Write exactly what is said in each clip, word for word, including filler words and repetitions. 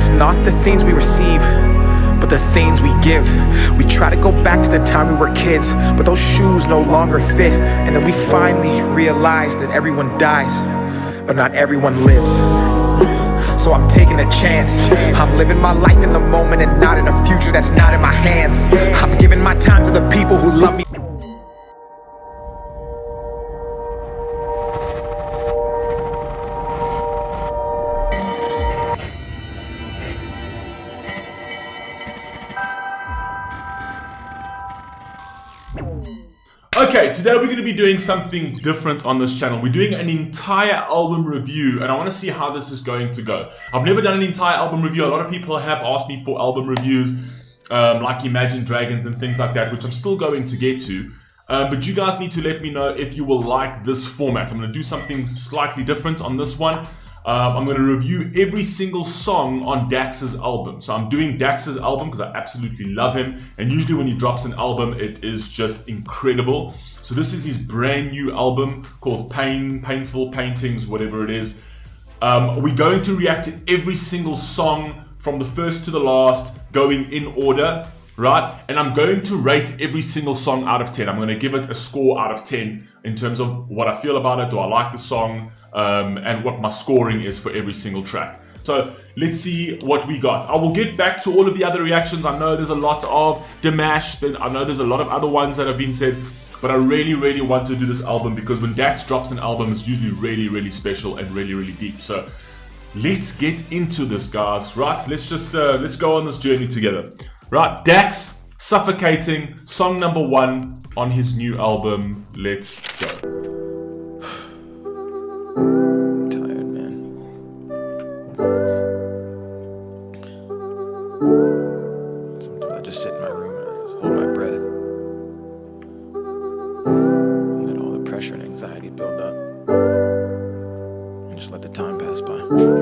It's not the things we receive, but the things we give. We try to go back to the time we were kids, but those shoes no longer fit. And then we finally realize that everyone dies, but not everyone lives. So I'm taking a chance. I'm living my life in the moment and not in a future that's not in my hands. I'm giving my time to the people who love me. Okay, today we're going to be doing something different on this channel. We're doing an entire album review, and I want to see how this is going to go. I've never done an entire album review. A lot of people have asked me for album reviews, um, like Imagine Dragons and things like that, which I'm still going to get to. Uh, but you guys need to let me know if you will like this format. I'm going to do something slightly different on this one. Um, I'm going to review every single song on Dax's album. So I'm doing Dax's album because I absolutely love him. And usually when he drops an album, it is just incredible. So this is his brand new album called Pain, Painful Paintings, whatever it is. Um, we're going to react to every single song from the first to the last, going in order, right? And I'm going to rate every single song out of ten. I'm going to give it a score out of ten in terms of what I feel about it. Do I like the song? Um, and what my scoring is for every single track. So let's see what we got. I will get back to all of the other reactions. I know there's a lot of Damash, then I know there's a lot of other ones that have been said, but I really, really want to do this album because when Dax drops an album, it's usually really, really special and really, really deep. So let's get into this, guys. Right, let's just uh, let's go on this journey together. Right, Dax, Suffocating, song number one on his new album. Let's go. I'm tired, man. Sometimes I just sit in my room and I just hold my breath. And let all the pressure and anxiety build up. And just let the time pass by.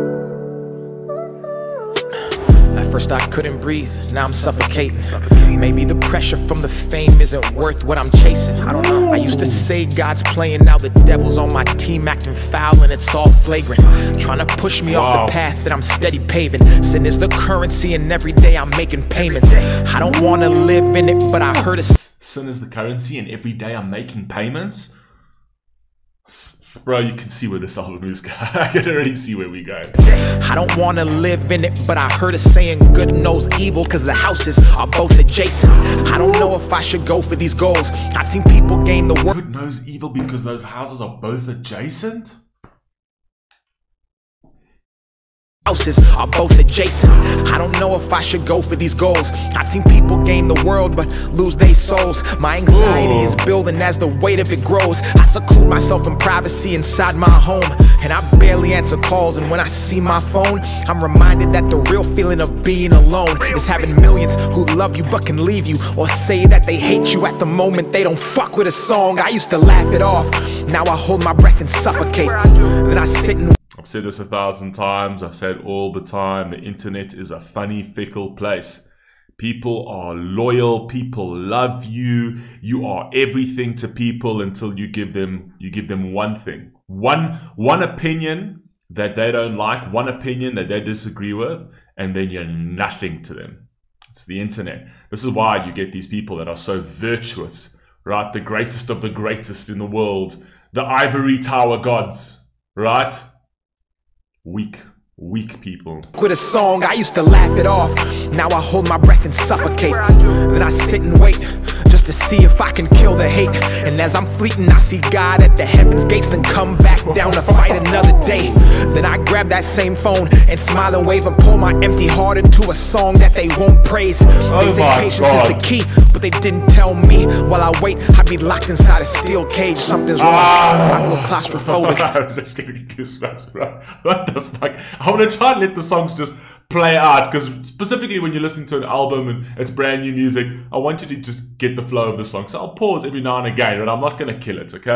At first I couldn't breathe, now I'm suffocating. Maybe the pressure from the fame isn't worth what I'm chasing. I don't know. I used to say God's playing, now the devil's on my team acting foul and it's all flagrant. Trying to push me wow. off the path that I'm steady paving. Sin is the currency and every day I'm making payments. I don't want to live in it, but I heard it. Sin is the currency and every day I'm making payments? Bro, you can see where this album is going. I can already see where we go. I don't want to live in it, but I heard a saying good knows evil because the houses are both adjacent. I don't know if I should go for these goals. I've seen people gain the world. Good knows evil because those houses are both adjacent? Houses are both adjacent. I don't know if I should go for these goals. I've seen people gain the world but lose their souls. My anxiety is building as the weight of it grows. I seclude myself in privacy inside my home, and I barely answer calls. And when I see my phone, I'm reminded that the real feeling of being alone is having millions who love you but can leave you, or say that they hate you at the moment they don't fuck with a song. I used to laugh it off, now I hold my breath and suffocate. Then I sit and I've said this a thousand times, I've said all the time, the internet is a funny, fickle place. People are loyal, people love you, you are everything to people until you give them, you give them one thing. One, one opinion that they don't like, one opinion that they disagree with, and then you're nothing to them. It's the internet. This is why you get these people that are so virtuous, right? The greatest of the greatest in the world, the ivory tower gods, right? Weak, weak people. With a song, I used to laugh it off. Now I hold my breath and suffocate. Then I sit and wait just to see if I can kill the hate. And as I'm fleeting, I see God at the heaven's gates, then come back down to fight another day. Then I grab that same phone and smile and wave and pour my empty heart into a song that they won't praise. They say patience is the key, but they didn't tell me. While I wait, I'd be locked inside a steel cage. Something's wrong. I feel claustrophobic. I was just getting goosebumps, bro. What the fuck? I want to try and let the songs just play out, because specifically when you're listening to an album and it's brand new music, I want you to just get the flow of the song. So I'll pause every now and again, but I'm not going to kill it, okay? So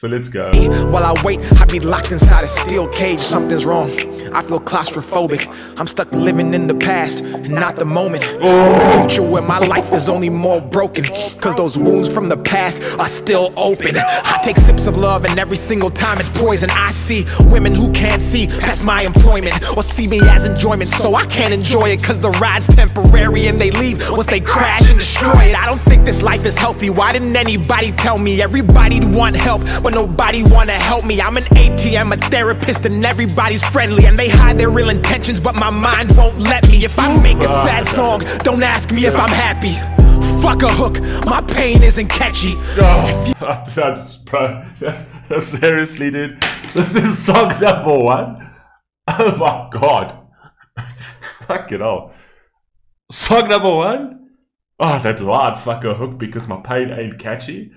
So let's go. While I wait, I be locked inside a steel cage. Something's wrong. I feel claustrophobic. I'm stuck living in the past and not the moment. Oh. In a future where my life is only more broken, cause those wounds from the past are still open. I take sips of love and every single time it's poison. I see women who can't see past my employment, or see me as enjoyment, so I can't enjoy it. Cause the ride's temporary and they leave once they crash and destroy it. I don't think this life is healthy. Why didn't anybody tell me? Everybody'd want help, but nobody wanna help me. I'm an A T M, a therapist, and everybody's friendly, and they hide their real intentions, but my mind won't let me. If I make a sad song, don't ask me if I'm happy. Fuck a hook, my pain isn't catchy. Oh, that's, bro, that's, that's seriously, dude. This is song number one. Oh my god. Fuck it all. Song number one? Oh, that loud fuck a hook because my pain ain't catchy.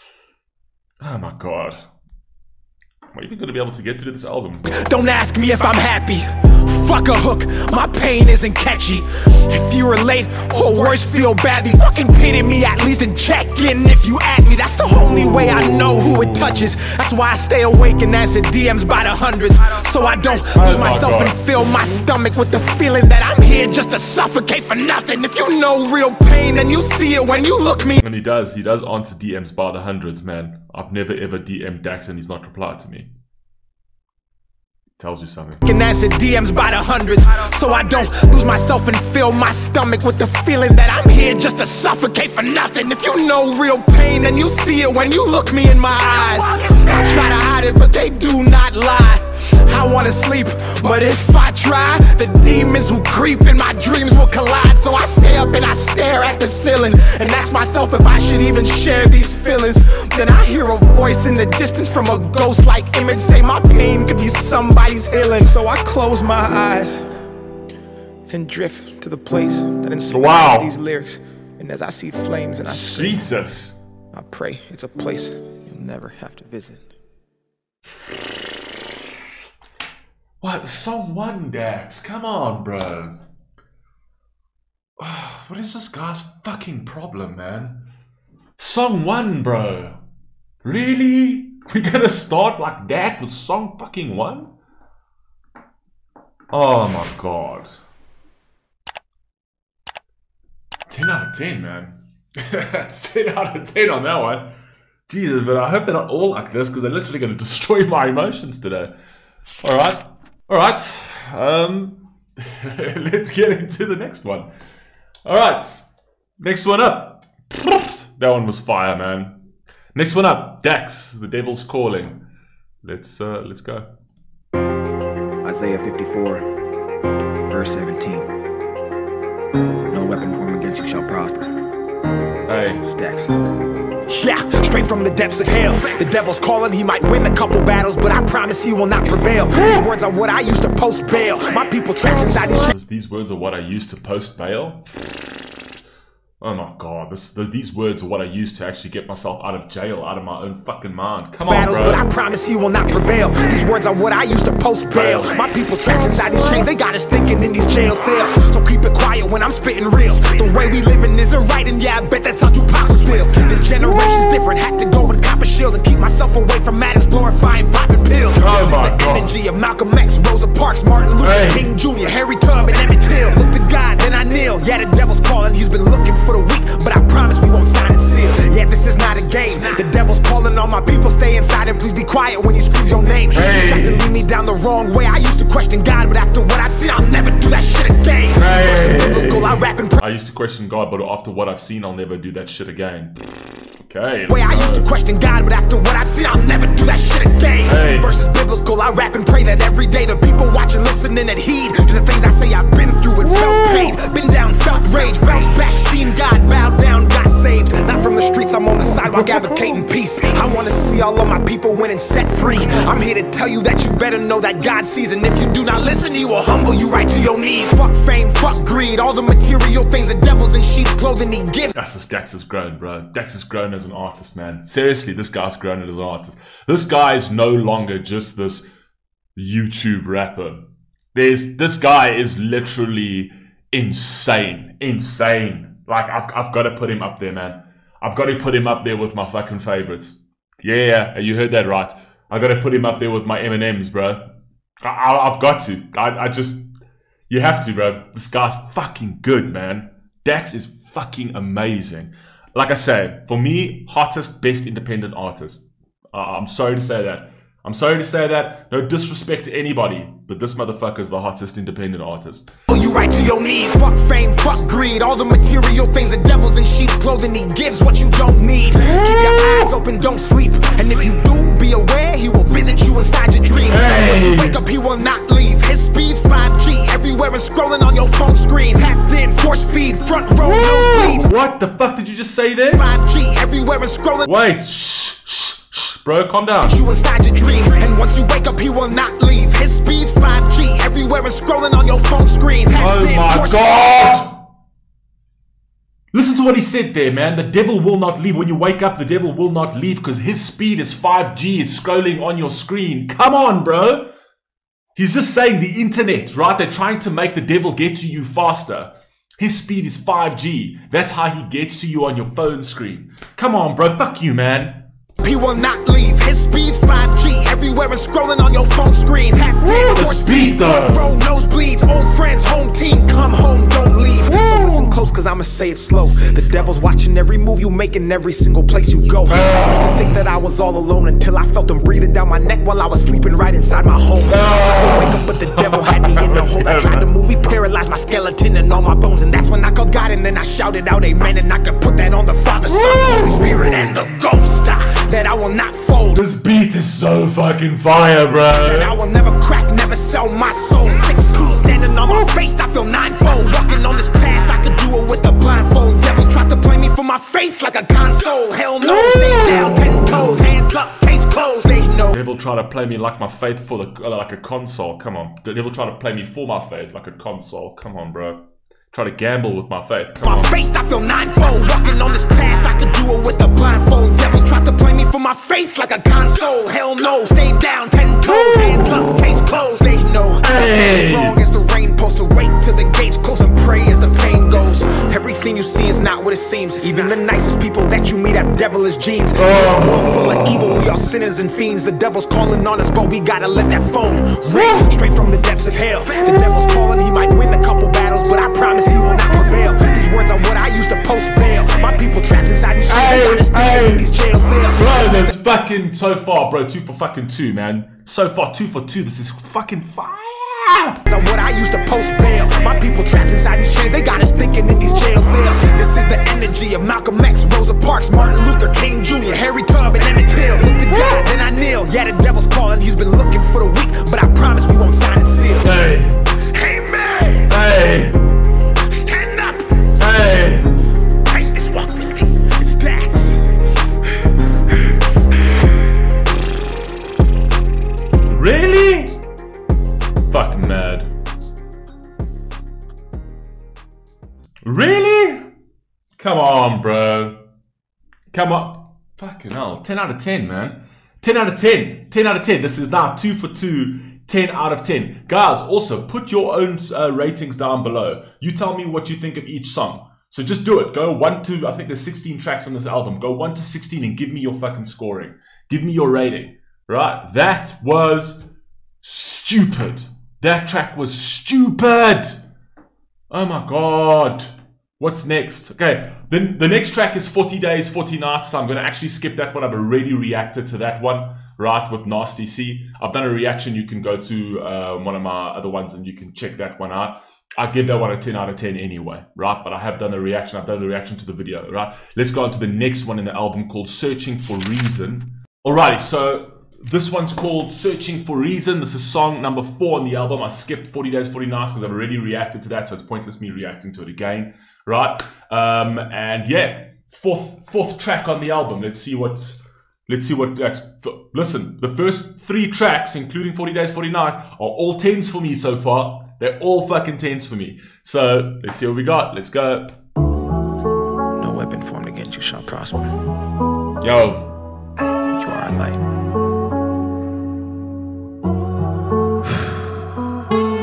Oh my god. Am I even gonna be able to get through this album? Don't ask me if I'm happy. Fuck a hook, my pain isn't catchy. If you relate, or worse, feel badly, fucking pity me at least and check in if you at me. That's the only way I know who it touches. That's why I stay awake and answer D Ms by the hundreds, so I don't lose oh myself God. and fill my stomach with the feeling that I'm here just to suffocate for nothing. If you know real pain, then you see it when you look me. And he does, he does answer D Ms by the hundreds, man. I've never ever D M'd Dax and he's not replied to me. Tells you something. Can answer D Ms by the hundreds, so I don't lose myself and fill my stomach with the feeling that I'm here just to suffocate for nothing. If you know real pain, then you see it when you look me in my eyes. I try to hide it, but they do not lie. I wanna sleep, but if I try, the demons who creep in my dreams will collide. So I stay up and I stare at the ceiling and ask myself if I should even share these feelings. Then I hear a voice in the distance from a ghost-like image say my pain could be somebody's healing. So I close my eyes and drift to the place that inspires wow. these lyrics. And as I see flames and I scream, Jesus, I pray it's a place you'll never have to visit. What? Song one, Dax? Come on, bro. Oh, what is this guy's fucking problem, man? Song one, bro. Really? We're gonna start like that with song fucking one? Oh my god. ten out of ten, man. ten out of ten on that one. Jesus, but I hope they're not all like this because they're literally gonna destroy my emotions today. Alright. Alright, um, let's get into the next one. Alright, next one up. That one was fire, man. Next one up, Dax, The Devil's Calling. Let's, uh, let's go. Isaiah fifty-four, verse seventeen. No weapon formed against you shall prosper. Hey. Dax. Yeah, straight from the depths of hell. The devil's calling, he might win a couple battles, but I promise he will not prevail. These words are what I used to post bail. My people trapped inside these chains. These words are what I used to post bail? Oh my god, this, this, these words are what I used to actually get myself out of jail, out of my own fucking mind. Come on, battles, bro. But I promise he will not prevail. These words are what I used to post bail. My people trapped inside these chains, they got us thinking in these jail cells. So keep it quiet when I'm spitting real. The way we living isn't right, and yeah, I bet that's how Tupac would feel. This generation's different, had to go with copper shield and keep myself away from addicts glorifying popping pills. Oh this is my the God. energy of Malcolm X, Rosa Parks, Martin Luther Hey. King Junior, Harry Tubman, and Emmett Till. Look to God, then I kneel. Yeah, the devil's calling, he's been looking for the weak, but I promise we won't sign and seal. Yeah, this is not a game. The devil's calling on my people, stay inside and please be quiet when he screams your name. Hey. He tried to lead me down the wrong way. I used to question God, but after what I've seen, I'll never do that shit again. Hey. Biblical, I rap and pray. I used to question God, but after what I've seen, I'll never do that shit again. Okay. Way I used to question God, but after what I've seen, I'll never do that shit again. Hey. This verse is biblical, I rap and pray that every day the people watching, listening, and heed to the things I say. I've been through and felt pain, been down, felt rage, bounced back, seen God, bowed down, got saved. Not from the streets, I'm on the sidewalk advocating peace. I wanna see all of my people win and set free. I'm here to tell you that you better know that God sees, and if you do not listen, he will humble you right to your knees. Fuck fame, fuck greed, all the material things, the devils in sheep's clothing he gives. That's just Dax has grown, bro. Dax has grown as an artist, man. Seriously, this guy's grown as an artist. This guy is no longer just this YouTube rapper. There's this guy is literally insane, insane. Like I've I've got to put him up there, man. I've got to put him up there with my fucking favorites. Yeah, you heard that right. I gotta put him up there with my M and M's, bro. I, I, I've got to. I, I just... You have to, bro. This guy's fucking good, man. Dax is fucking amazing. Like I say, for me, hottest, best independent artist. Uh, I'm sorry to say that. I'm sorry to say that. No disrespect to anybody, but this motherfucker's the hottest independent artist. You right to your knees. Fuck fame, fuck greed. All the material things the devil's in sheep's clothing. He gives what you don't need. Keep your eyes open, don't sleep. And if you do, be aware he will visit you inside your dreams. Hey. Once you wake up, he will not leave. His speed's five G everywhere and scrolling on your phone screen. Tapped in, force feed, front row, nosebleeds. What the fuck did you just say there? five G everywhere and scrolling. Wait, shh, shh, shh, bro, calm down. You inside your dreams, and once you wake up, he will not leave. His speed's five G everywhere and scrolling on your phone screen. Oh my god! Listen to what he said there, man. The devil will not leave. When you wake up, the devil will not leave because his speed is five G. It's scrolling on your screen. Come on, bro. He's just saying the internet, right? They're trying to make the devil get to you faster. His speed is five G. That's how he gets to you on your phone screen. Come on, bro. Fuck you, man. He will not leave. His speed's five G everywhere and scrolling on your phone screen. Tapped in, the speed though. Row, nosebleeds, old friends, home team, come home, don't leave. Woo. So listen close, cause I'ma say it slow. The devil's watching every move you make in every single place you go. I used to think that I was all alone until I felt him breathing down my neck while I was sleeping right inside my home. I tried to wake up, but the devil had me in the hole. I tried to move, he paralyzed my skeleton and all my bones. And that's when I called God, and then I shouted out amen. And I could put that on the Father, Son, Holy Spirit, and the Ghost. That I will not fold. This beat is so fucking fire, bro. And I will never crack, never sell my soul. six two, standing on my faith, I feel ninefold. Walking on this path, I could do it with a blindfold. Devil tried to play me for my faith like a console. Hell no, stay down, ten toes, hands up, case closed, they know. Devil try to play me like my faith for the uh, like a console. Come on. The devil try to play me for my faith like a console. Come on, bro. Try to gamble with my faith. Come my on. faith, I feel ninefold. Walking on this path, I could do it with a blindfold. Devil tried to play me for my faith like a console. Hell no, stay down, ten toes, hands up, case closed, they know. Hey. Strong as the rain, post to wait till the gates close and pray as the pain goes. Everything you see is not what it seems. Even the nicest people that you meet have devilish genes. Oh. This world full of evil, we are sinners and fiends. The devil's calling on us, but we gotta let that phone ring straight from the depths of hell. The devil's calling, he might win a couple battles, but I promise he will not prevail. These words are what I used to post bail. My people trapped inside these chains, hey, hey. These jail cells. Bro, this fucking so far, bro. Two for fucking two, man. So far, two for two. This is fucking fire. So what I used to post bail. My people trapped inside these chains, they got us thinking in these jail cells. This is the energy of Malcolm X, Rosa Parks, Martin Luther King Junior, Harry Tubb, and Emmett Till. Look to God, then I kneel. Yeah, the devil's calling, he's been looking for the weak, but I promise we won't sign and seal. Hey. Hey, man. Hey. Stand up. Hey. Take this walk with me. It's Dax. Really? Fucking mad. Really? Come on, bro. Come on. Fucking hell. ten out of ten, man. ten out of ten. ten out of ten. This is now two for two. ten out of ten. Guys, also put your own uh, ratings down below. You tell me what you think of each song. So just do it. Go one to, I think there's sixteen tracks on this album. Go one to sixteen and give me your fucking scoring. Give me your rating. Right? That was stupid. That track was stupid. Oh my god. What's next? Okay, then the next track is forty days, forty nights. So I'm going to actually skip that one. I've already reacted to that one, right, with Nasty C. I've done a reaction. You can go to uh, one of my other ones and you can check that one out. I give that one a ten out of ten anyway, right? But I have done a reaction. I've done a reaction to the video, right? Let's go on to the next one in the album called Searching for Reason. Alrighty, so this one's called Searching for Reason. This is song number four on the album. I skipped forty days, forty nights because I've already reacted to that, so it's pointless me reacting to it again, right? Um, and yeah, fourth fourth track on the album. Let's see what's let's see what. Uh, listen, the first three tracks, including forty days, forty nights, are all tens for me so far. They're all fucking tens for me. So let's see what we got. Let's go. No weapon formed against you shall prosper. Yo. You are a light.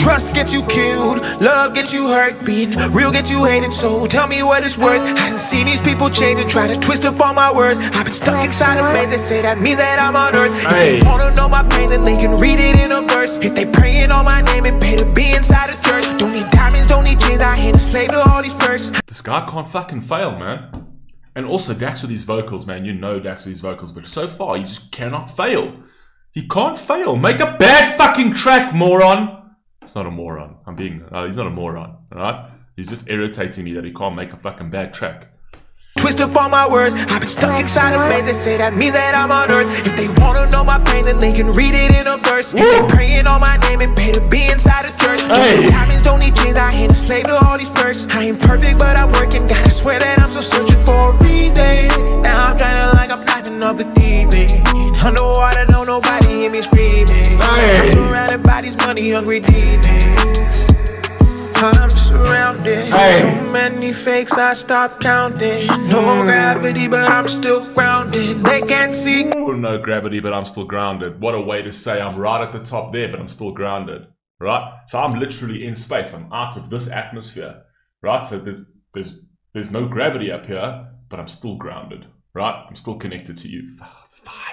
Trust gets you killed, love gets you hurt, being real gets you hated, so tell me what it's worth. I done seen these people change and try to twist up all my words. I've been stuck inside a maze, they say that means that I'm on earth. If Hey. they wanna know my pain, then they can read it in a verse. If they praying on my name, it pay to be inside a church. Don't need diamonds, don't need chains, I ain't a slave to all these perks. This guy can't fucking fail, man. And also Dax with his vocals, man. You know Dax with his vocals, but so far he just cannot fail. He can't fail. Make a bad fucking track, moron. It's not a moron. I'm being. Uh, he's not a moron, alright? He's just irritating me that he can't make a fucking bad track. Twist up all my words, I've been stuck inside a maze, they say that means that I'm on earth. If they wanna know my pain, then they can read it in a verse. If they praying on my name, it pay to be inside a church. Hey. Diamonds don't need chains, I ain't a slave to all these perks. I ain't perfect, but I'm working, God, I swear that I'm still searching for a reason. Now I'm trying like I'm diving off the deep end. Underwater, don't nobody hear me screaming. Hey. I'm surrounded by these money hungry demons. I'm surrounded, Hey. so many fakes I stopped counting. No gravity, but I'm still grounded. They can't see. Oh, no gravity, but I'm still grounded. What a way to say I'm right at the top there, but I'm still grounded. Right? So I'm literally in space. I'm out of this atmosphere. Right? So there's there's there's no gravity up here, but I'm still grounded. Right? I'm still connected to you. Fire.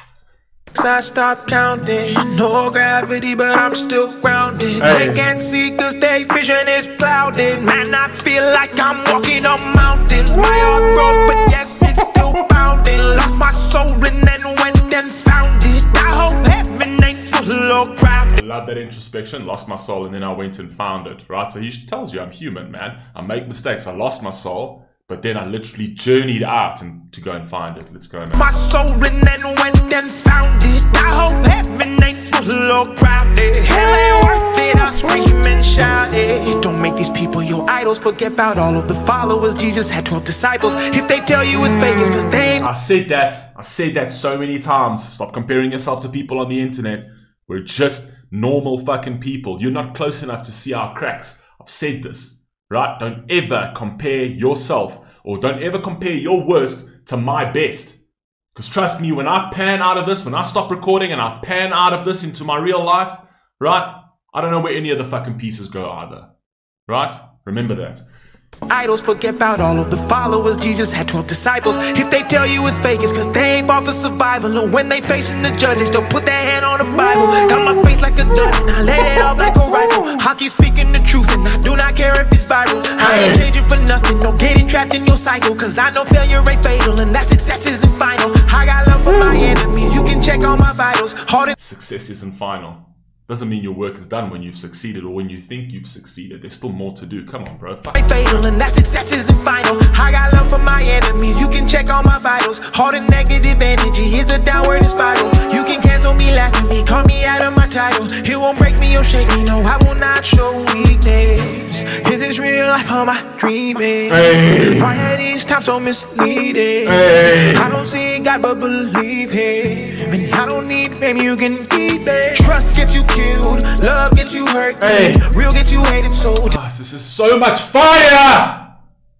I stopped counting. No gravity, but I'm still grounded. Hey. They can't see cause their vision is clouded. Man, I feel like I'm walking on mountains. My heart broke, but yes, it's still pounding. Lost my soul and then went and found it. I hope heaven ain't full of ground. I love that introspection. Lost my soul and then I went and found it. Right? So he tells you I'm human, man. I make mistakes. I lost my soul. But then I literally journeyed out and to go and find it. Let's go now. My soul and then went and found it. I hope heaven ain't full of grounded. Hell ain't worth it, I scream and shout it. Don't make these people your idols. Forget about all of the followers. Jesus had twelve disciples. If they tell you it's fake, it's cause they ain't. I said that. I said that so many times. Stop comparing yourself to people on the internet. We're just normal fucking people. You're not close enough to see our cracks. I've said this. Right? Don't ever compare yourself or don't ever compare your worst to my best. Because trust me, when I pan out of this, when I stop recording and I pan out of this into my real life, right? I don't know where any of the fucking pieces go either. Right? Remember that. Idols, forget about all of the followers. Jesus had twelve disciples. If they tell you it's fake, it's cause they ain't fought for survival. And when they facing the judges, they'll put their hand on the Bible. Got my faith like a gun and I laid it off like a rifle. I keep speaking the truth and I do not care if it's viral. I ain't changing for nothing, no getting trapped in your cycle. Cause I know failure ain't fatal and that success isn't final. I got love for my enemies, you can check all my vitals. Hard Success isn't final. Doesn't mean your work is done when you've succeeded or when you think you've succeeded. There's still more to do. Come on, bro. Fuck. fatal and that success isn't final. I got love for my enemies, you can check all my vitals. Hard and negative energy is a downward spiral. You can cancel me, laugh at me, call me out of my title. It won't break me or shake me, no, I will not show weakness. Is this real life or am I dreaming? Hey. Why at each time so misleading? Hey. I don't see God but believe him. And I don't need fame, you can keep it. Trust gets you killed, love gets you hurt, Hey. real gets you hated, so Oh, this is so much fire!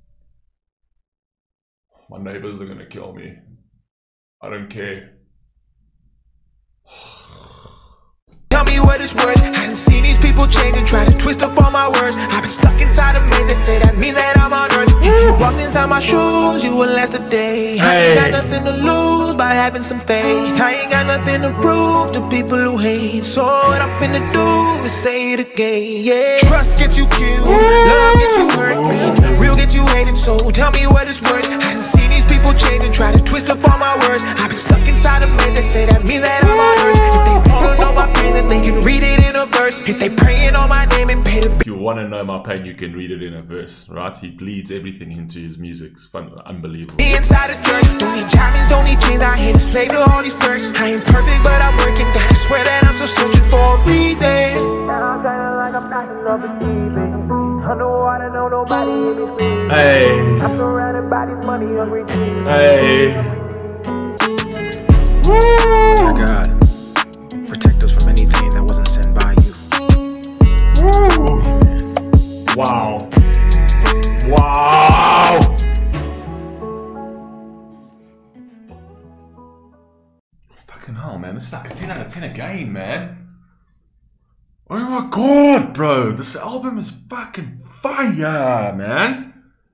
My neighbors are gonna kill me. I don't care. tell me what it's worth. I done seen these people change and try to twist up all my words. I've been stuck inside a maze, they say that means that I'm on earth. If you walked inside my shoes, you would last a day. I Hey. ain't got nothing to lose by having some faith. I ain't got nothing to prove to people who hate. So what I'm finna do is say it again, yeah. Trust gets you killed, love gets you hurt, man. Real gets you hated, so tell me what it's worth. I done seen these people change and try to twist up all my words. I've been stuck inside a maze, they say that means that I'm on earth. If they wanna know my pain, then they can read it in a verse. If they praying on my name, it pay to If you want to know my pain, you can read it in a verse, right? He bleeds everything into his music. It's fun, unbelievable. be inside a church. Don't need diamonds, don't need chains. I ain't a slave to all these perks. I ain't perfect, but I'm working. God, I swear that I'm still searching for a reason. And I'm trying like I'm not enough receiving. Underwater, no nobody in me screaming. Hey, I'm surrounded by these money hungry demons. hey. Dear God, protect us from anything that wasn't sent by you. Amen. Wow. Wow. Fucking hell, man. This is like a ten out of ten again, man. Oh my god, bro. This album is fucking fire, man.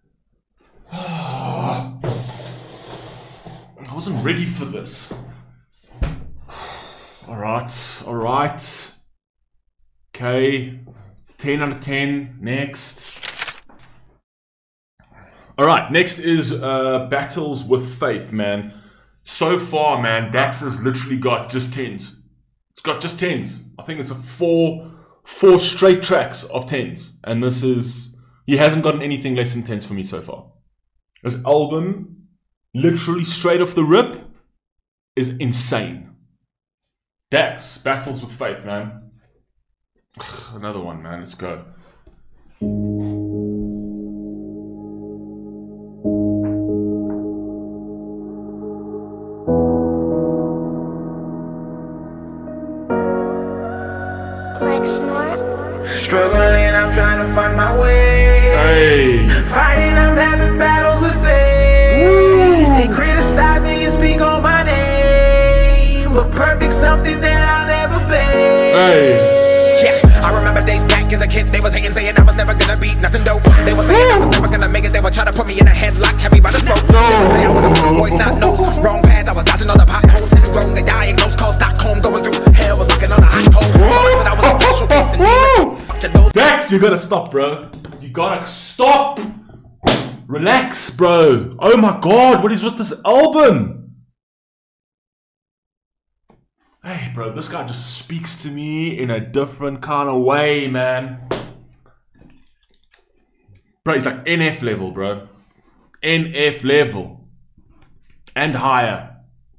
I wasn't ready for this. Alright, alright. Okay. ten out of ten. Next. Alright, next is uh, Battles with Faith, man. So far, man, Dax has literally got just tens. It's got just tens. I think it's a four, four straight tracks of tens. And this is... He hasn't gotten anything less than tens for me so far. This album, literally straight off the rip, is insane. Dax, Battles with Faith, man. Ugh, another one, man. Let's go. Struggling, I'm trying to find my way. Hey. Fighting, I'm having battles with faith. Ooh. They criticize me and speak on my name, but perfect something that I'll never be. Hey. Yeah, I remember days back as a kid, they was hating, saying I was never gonna beat nothing dope. They were saying I was never gonna make it, they would try to put me in a headlock, have me by the throat. They would say I was a wrong voice, not nose, wrong path, I was dodging all the potholes, syndrome, they diagnosed, called Stockholm, going through hell, was looking on the hot coals. Mama said I was a special case and demons to those. Dax, you gotta stop, bro. You gotta stop. Relax, bro. Oh my god, what is with this album? Hey, bro, this guy just speaks to me in a different kind of way, man. Bro, he's like N F level, bro. N F level. And higher.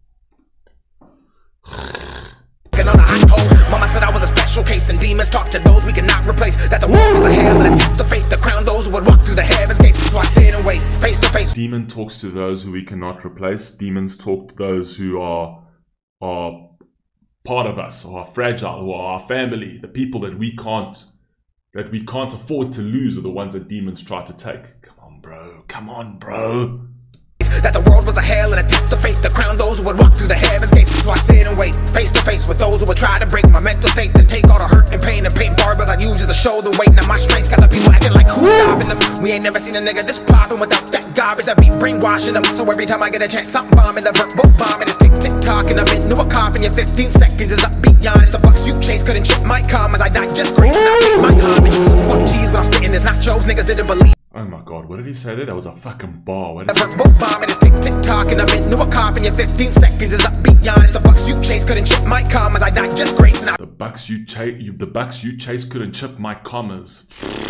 On a hot pole. Mama said I was a special case, and demons talk to those we cannot replace. That the world was a hell and a test of faith, the crown those who would walk through the heavens gates. So I sit and wait, face to face. Demon talks to those who we cannot replace. Demons talk to those who are are part of us, or are fragile, or our family. The people that we can't that we can't afford to lose are the ones that demons try to take. Come on, bro. Come on, bro. That the world was a hell and a test of faith, the crown those who would walk through the heavens gates. So I sit and wait, face to face with those who would try to break my mental state, then take all the hurt and pain and paint barbers I use as a shoulder weight. Now my strength got the people acting like who's stopping them. We ain't never seen a nigga this popping without that garbage that be brainwashing them. So every time I get a chance, I'm bombing the verbal bombing. It's tick tick talking, I'm into a coffin. Your fifteen seconds is up beyond. It's the bucks you chase couldn't chip my calm as I die just great. And I make my homage. Fuck cheese when I'm spitting this nachos, niggas didn't believe. Oh my god, what did he say there? That was a fucking bar. What is verbal bombing is tick tick talking. I'm into a coffin. Your fifteen seconds is up beyond. It's the bucks you chase couldn't chip my calm as I die just great. And I the bucks you chase, you, the bucks you chase couldn't chip my commas.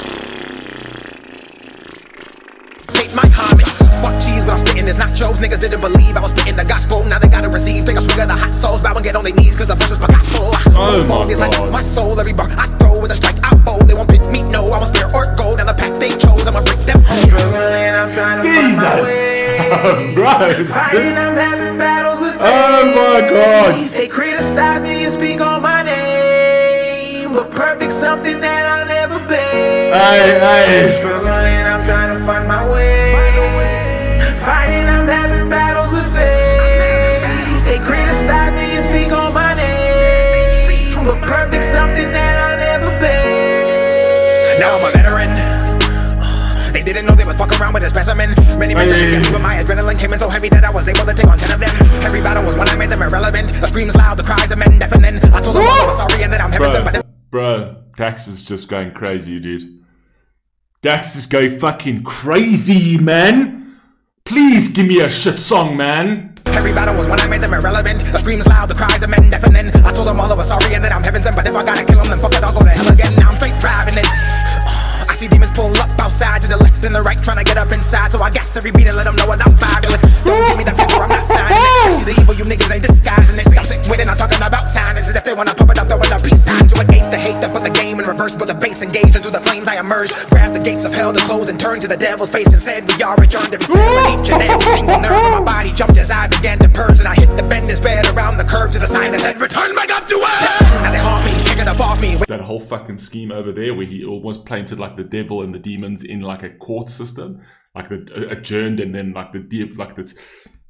Take my homage. Fuck cheese when I'm spitting this nachos. Niggas didn't believe I was spitting the gospel. Now they gotta receive. Take a swig of the hot souls. Bow and get on their knees cause the verse is Picasso. Oh my is god. Like my soul. Every bar I throw with a strike I bowl. They won't pick me, no. I'm a spear or gold. Now the pack they chose. I'ma break them home. Struggling, I'm trying to Jesus. find my way. Right. Fighting, I'm having battles with faith. Oh my god. They criticize me and speak on my name, but perfect something that I'll never be. Hey, hey. Struggling, I'm trying to find my way. Fighting, I'm having battles with faith. They criticize me and speak on my name, but perfect something that I'll never be. Now I'm a veteran. They didn't know they was fucking around with a specimen. Many men didn't get me, but my adrenaline came in so heavy that I was able to take on ten of them. Every battle was one I made them irrelevant. The screams loud, the cries of men deafening. I told them all I was sorry and that I'm heaven sent, but bro, Dax is just going crazy, dude. Dax is going fucking crazy, man. Please give me a shit song, man. Every battle was one I made them irrelevant. The screams loud, the cries of men deafening. I told them all I was sorry and that I'm heaven sent, but if I gotta kill them, then fuck it, I'll go to hell again. Now I'm straight driving it. I see demons pull up outside to the left and the right, trying to get up inside. So I gas every beat and let them know what I'm vibing. Don't give me that paper, I'm not signing it. I see the evil, you niggas ain't disguising it. I'm sitting with it, I'm talking about signings. As if they wanna pump it up, throwing a peace sign to it. Hate the hate, then put the game in reverse. With the base engaged into the flames, I emerge. Grab the gates of hell to close and turn to the devil's face and said, we are adjourned. Every cell in each and every single nerve of my body jumped as I began to purge. And I hit the bend and sped around the curve to the sign that said, return back up to earth. Now they haunt me, kicking up off me. That whole fucking scheme over there where he almost painted like the devil and the demons in like a court system, like the uh, adjourned and then like the dev like this.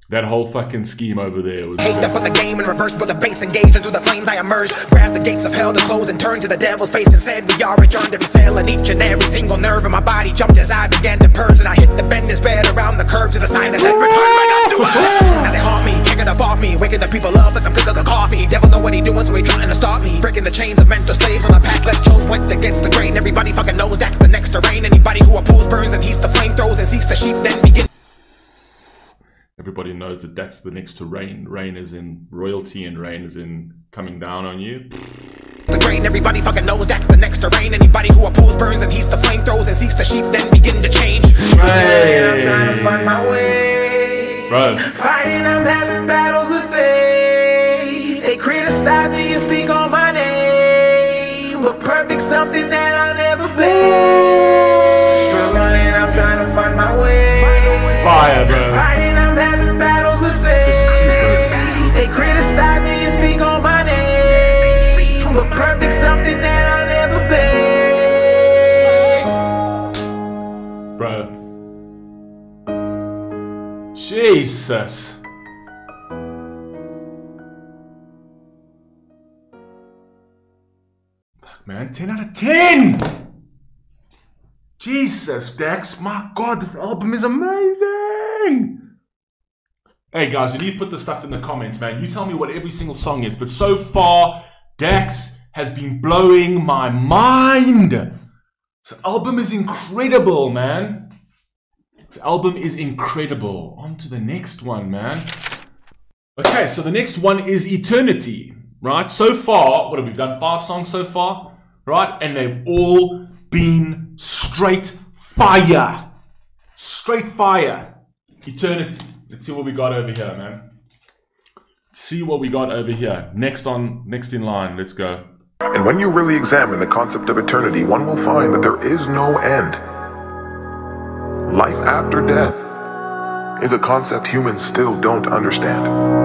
That whole fucking scheme over there was hate to put the game in reverse, but the base engaged into the flames I emerged. Grabbed the gates of hell to close and turned to the devil's face and said, we are adjourned every cell and each and every single nerve in my body jumped as I began to purge. And I hit the bend and sped around the curve to the sign that said, return back up to us. Now they haunt me, kicking up off me, waking the people up like some cook of coffee. Devil know what he doing, so he trying to stop me. Breaking the chains of mental slaves on the path less chose, went against the grain. Everybody fucking knows that's the next terrain. Anybody who opposed burns and heats the flame throws and seeks the sheep then begins. Everybody knows that that's the next to rain. Rain is in royalty and rain is in coming down on you. The grain, everybody fucking knows that's the next terrain. Anybody who opposed burns and heats the flame throws and seeks the sheep then begin to change. Hey. I'm trying to find my way. Bro. Fighting, I'm having battles with faith. They criticize me and speak on my name, but perfect something that I'll never be. Struggling, I'm trying to find my way. Fire, bro. Fighting, I'm having battles with faith. They criticize me and speak on my name, but perfect something that I'll never be. Bro. Jesus. Fuck, man. ten out of ten. Jesus, Dex. My God, this album is amazing. Hey, guys, you need to put the stuff in the comments, man. You tell me what every single song is. But so far, Dex has been blowing my mind. This album is incredible, man. This album is incredible. On to the next one, man. Okay, so the next one is Eternity, right? So far, what have we done? Five songs so far, right? And they've all been straight fire. Straight fire. Eternity. Let's see what we got over here, man. Let's see what we got over here. Next on, next in line. Let's go. And when you really examine the concept of eternity, one will find that there is no end. Life after death is a concept humans still don't understand.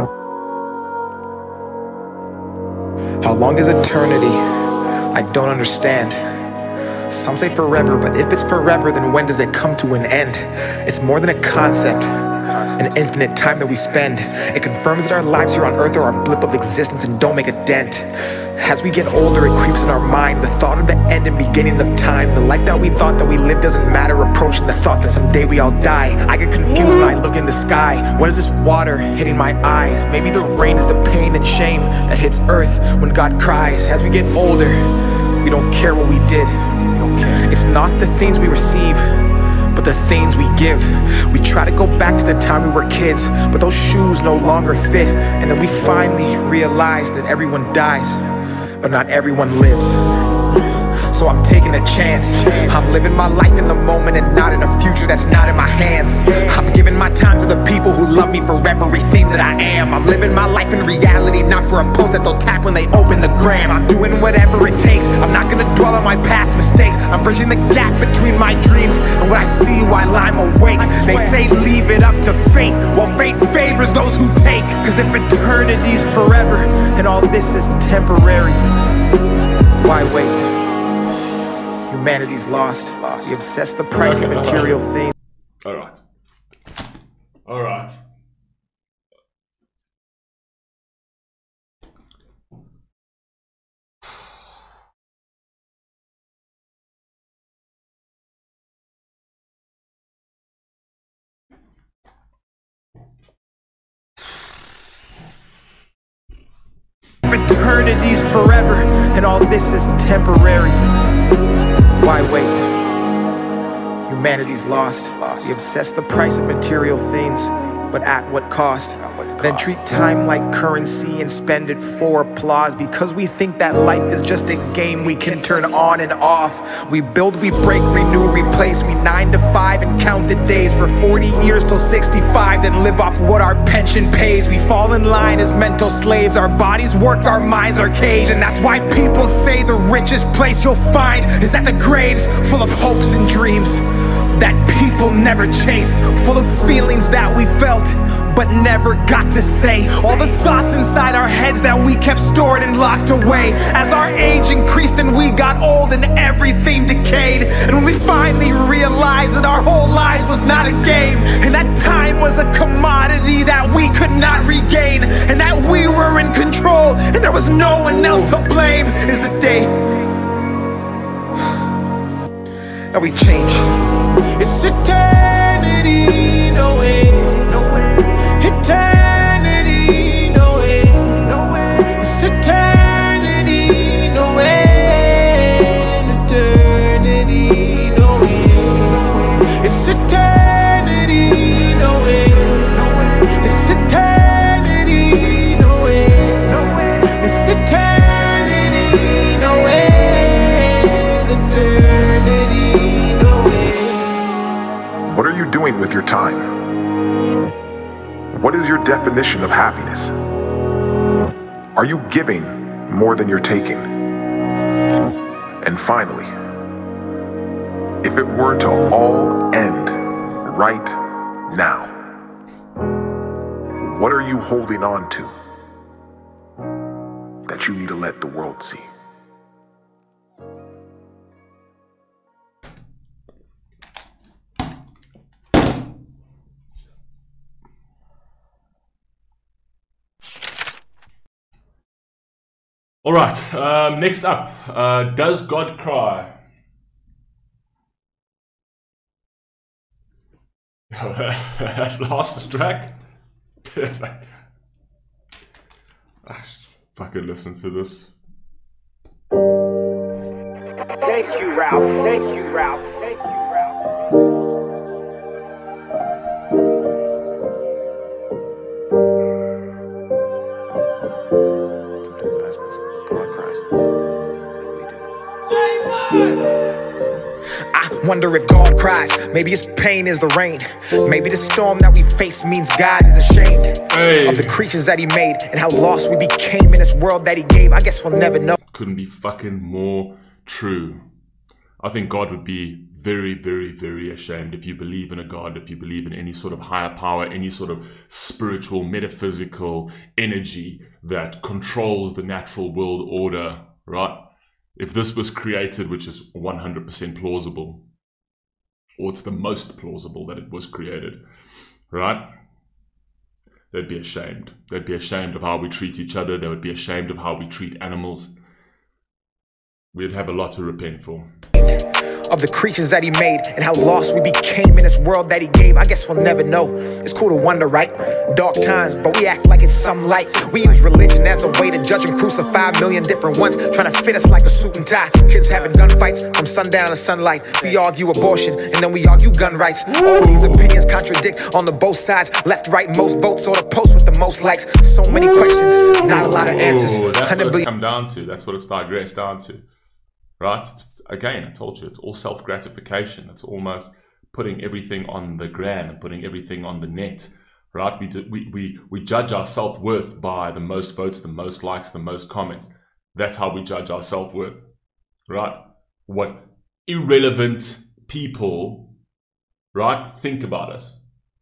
How long is eternity? I don't understand. Some say forever, but if it's forever, then when does it come to an end? It's more than a concept, an infinite time that we spend. It confirms that our lives here on earth are a blip of existence and don't make a dent. As we get older, it creeps in our mind, the thought of the end and beginning of time. The life that we thought that we lived doesn't matter, approaching the thought that someday we all die. I get confused when I look in the sky. What is this water hitting my eyes? Maybe the rain is the pain and shame that hits earth when God cries. As we get older, we don't care what we did. It's not the things we receive, but the things we give. We try to go back to the time we were kids, but those shoes no longer fit. And then we finally realize that everyone dies, but not everyone lives. So I'm taking a chance. I'm living my life in the moment and not in a future that's not in my hands. I'm giving my time to the people who love me for everything that I am. I'm living my life in reality, not for a post that they'll tap when they open the gram. I'm doing whatever it takes. I'm not gonna dwell on my past mistakes. I'm bridging the gap between my dreams and what I see while I'm awake. They say leave it up to fate, well fate favors those who take. Cause if eternity's forever and all this is temporary, why wait? Humanity's lost. We obsess the price of material things. All right. All right. Eternity's forever and all this is temporary. Why wait? Humanity's lost. We obsess the price of material things, but at what cost? Then treat time like currency and spend it for applause, because we think that life is just a game we can turn on and off. We build, we break, renew, replace. We nine to five and count the days for forty years till sixty-five, then live off what our pension pays. We fall in line as mental slaves. Our bodies work, our minds are caged. And that's why people say the richest place you'll find is at the graves, full of hopes and dreams that people never chased, full of feelings that we felt but never got to say. All the thoughts inside our heads that we kept stored and locked away. As our age increased and we got old and everything decayed, and when we finally realized that our whole lives was was not a game, and that time was a commodity that we could not regain, and that we were in control and there was no one else to blame. Is the day that we change. It's eternity, no way, no way. Eternity, no way, no way. It's eternity, no way. Eternity, no way. It's eternity, no way, no way. It's eternity, no way, no way. It's eternity, no way. Eternity, no way. What are you doing with your time? What is your definition of happiness? Are you giving more than you're taking? And finally, if it were to all end right now, what are you holding on to that you need to let the world see? All right, um, next up, uh, does God cry? That last track? I should fucking listen to this. Thank you, Ralph. Thank you, Ralph. Thank you, Ralph. Sometimes I ask myself if God cries like we do. I wonder if God cries. Maybe his pain is the rain. Maybe the storm that we face means God is ashamed Hey. of the creatures that he made and how lost we became in this world that he gave. I guess we'll never know. Couldn't be fucking more true. I think God would be very, very, very ashamed if you believe in a God, if you believe in any sort of higher power, any sort of spiritual, metaphysical energy that controls the natural world order, right? If this was created, which is one hundred percent plausible, or it's the most plausible that it was created, right? They'd be ashamed. They'd be ashamed of how we treat each other. They would be ashamed of how we treat animals. We'd have a lot to repent for. Of the creatures that he made and how lost we became in this world that he gave. I guess we'll never know. It's cool to wonder, right? Dark times, but we act like it's some light. We use religion as a way to judge and crucify a million different ones, trying to fit us like a suit and tie. Kids having gunfights from sundown to sunlight. We argue abortion and then we argue gun rights. All these opinions contradict on the both sides. Left, right, most votes, or the post with the most likes. So many questions, not a lot of answers. Ooh, that's what it's come down to. That's what it's digressed down to. Right? It's, again, I told you, it's all self-gratification. It's almost putting everything on the gram and putting everything on the net. Right? We, do, we, we, we judge our self-worth by the most votes, the most likes, the most comments. That's how we judge our self-worth. Right? What irrelevant people, right, think about us.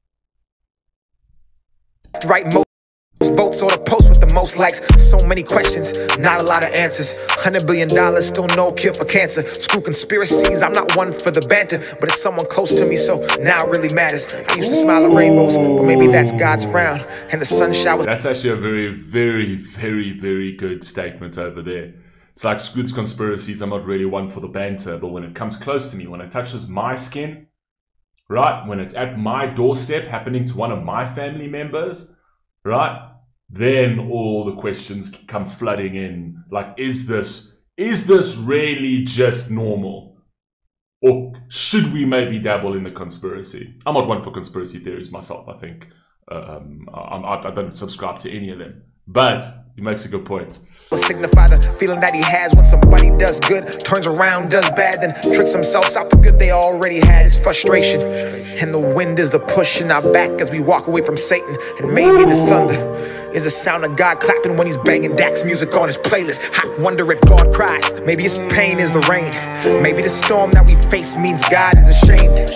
Right, most votes or the post with the most likes. So many questions, not a lot of answers. Hundred billion dollars, still no cure for cancer. Screw conspiracies, I'm not one for the banter, but it's someone close to me, so now it really matters. I used to smile at rainbows, but maybe that's God's frown and the sun showers. That's actually a very, very, very, very good statement over there. It's like Squid's conspiracies, I'm not really one for the banter, but when it comes close to me, when it touches my skin, right, when it's at my doorstep happening to one of my family members, right, then all the questions come flooding in. Like, is this, is this really just normal? Or should we maybe dabble in the conspiracy? I'm not one for conspiracy theories myself, I think. Um, I, I don't subscribe to any of them. But he makes a good point. Signify the feeling that he has when somebody does good, turns around, does bad, then tricks themselves out the good they already had. It's frustration, and the wind is the push in our back as we walk away from Satan. And maybe the thunder is the sound of God clapping when he's banging Dax music on his playlist. I wonder if God cries. Maybe his pain is the rain. Maybe the storm that we face means God is ashamed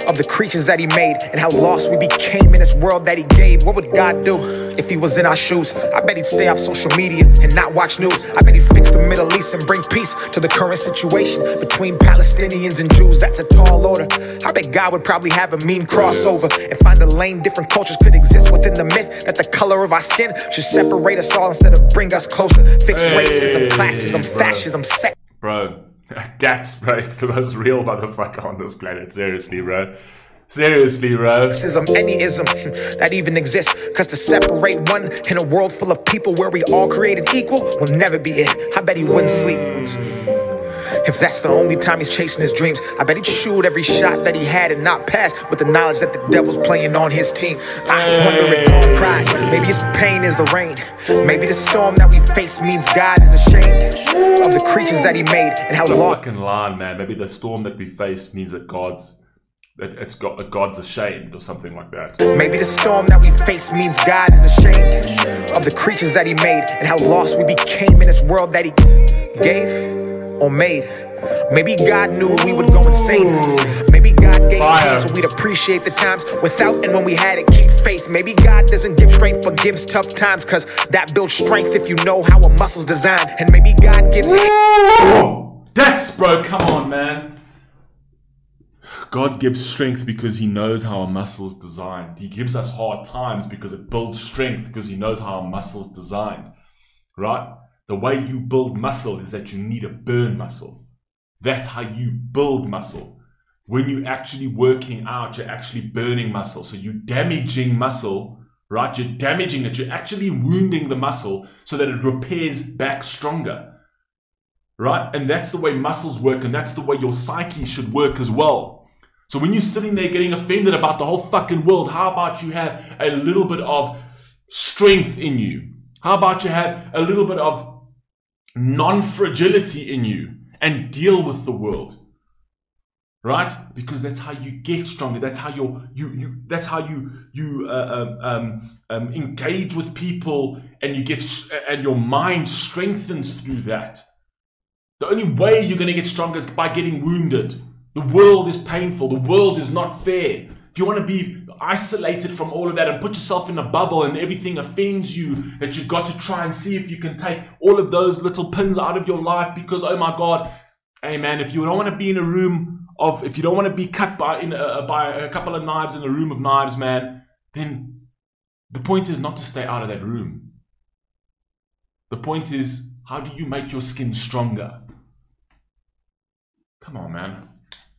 of the creatures that he made, and how lost we became in this world that he gave. What would God do if he was in our shoes? I bet he'd stay off social media and not watch news. I bet he'd fix the Middle East and bring peace to the current situation between Palestinians and Jews. That's a tall order. I bet God would probably have a mean crossover and find a lane different cultures could exist within the myth that the color of our skin should separate us all instead of bring us closer. Fix hey, racism, classism, bro. fascism, sex. Bro, that's, bro, it's the most real motherfucker on this planet. Seriously, bro. Seriously, bro. Sexism, any ism that even exists. Cause to separate one in a world full of people where we all created equal will never be it. I bet he wouldn't sleep. If that's the only time he's chasing his dreams, I bet he'd shoot every shot that he had and not pass with the knowledge that the devil's playing on his team. I wonder if God cries. Maybe his pain is the rain. Maybe the storm that we face means God is ashamed of the creatures that he made and how long. Fucking line, man. Maybe the storm that we face means that God's that it's got God's ashamed or something like that. Maybe the storm that we face means God is ashamed of the creatures that he made and how lost we became in this world that he gave or made. Maybe God knew we would go insane. Maybe God gave pain so we'd appreciate the times without, and when we had it, keep faith. Maybe God doesn't give strength but gives tough times, cause that builds strength if you know how a muscle's designed. And maybe God gives Dex, bro, come on, man. God gives strength because he knows how a muscle's designed. He gives us hard times because it builds strength because he knows how a muscle's designed. Right? The way you build muscle is that you need a burn muscle. That's how you build muscle. When you're actually working out, you're actually burning muscle. So you're damaging muscle, right? You're damaging it. You're actually wounding the muscle so that it repairs back stronger. Right? And that's the way muscles work, and that's the way your psyche should work as well. So when you're sitting there getting offended about the whole fucking world, how about you have a little bit of strength in you? How about you have a little bit of non-fragility in you and deal with the world? Right? Because that's how you get stronger. That's how you you you. That's how you you uh, um, um, engage with people, and you get and your mind strengthens through that. The only way you're going to get stronger is by getting wounded. The world is painful. The world is not fair. If you want to be isolated from all of that and put yourself in a bubble and everything offends you, that you've got to try and see if you can take all of those little pins out of your life because, oh my God, hey man, if you don't want to be in a room of, if you don't want to be cut by, in a, by a couple of knives in a room of knives, man, then the point is not to stay out of that room. The point is, how do you make your skin stronger? Come on, man.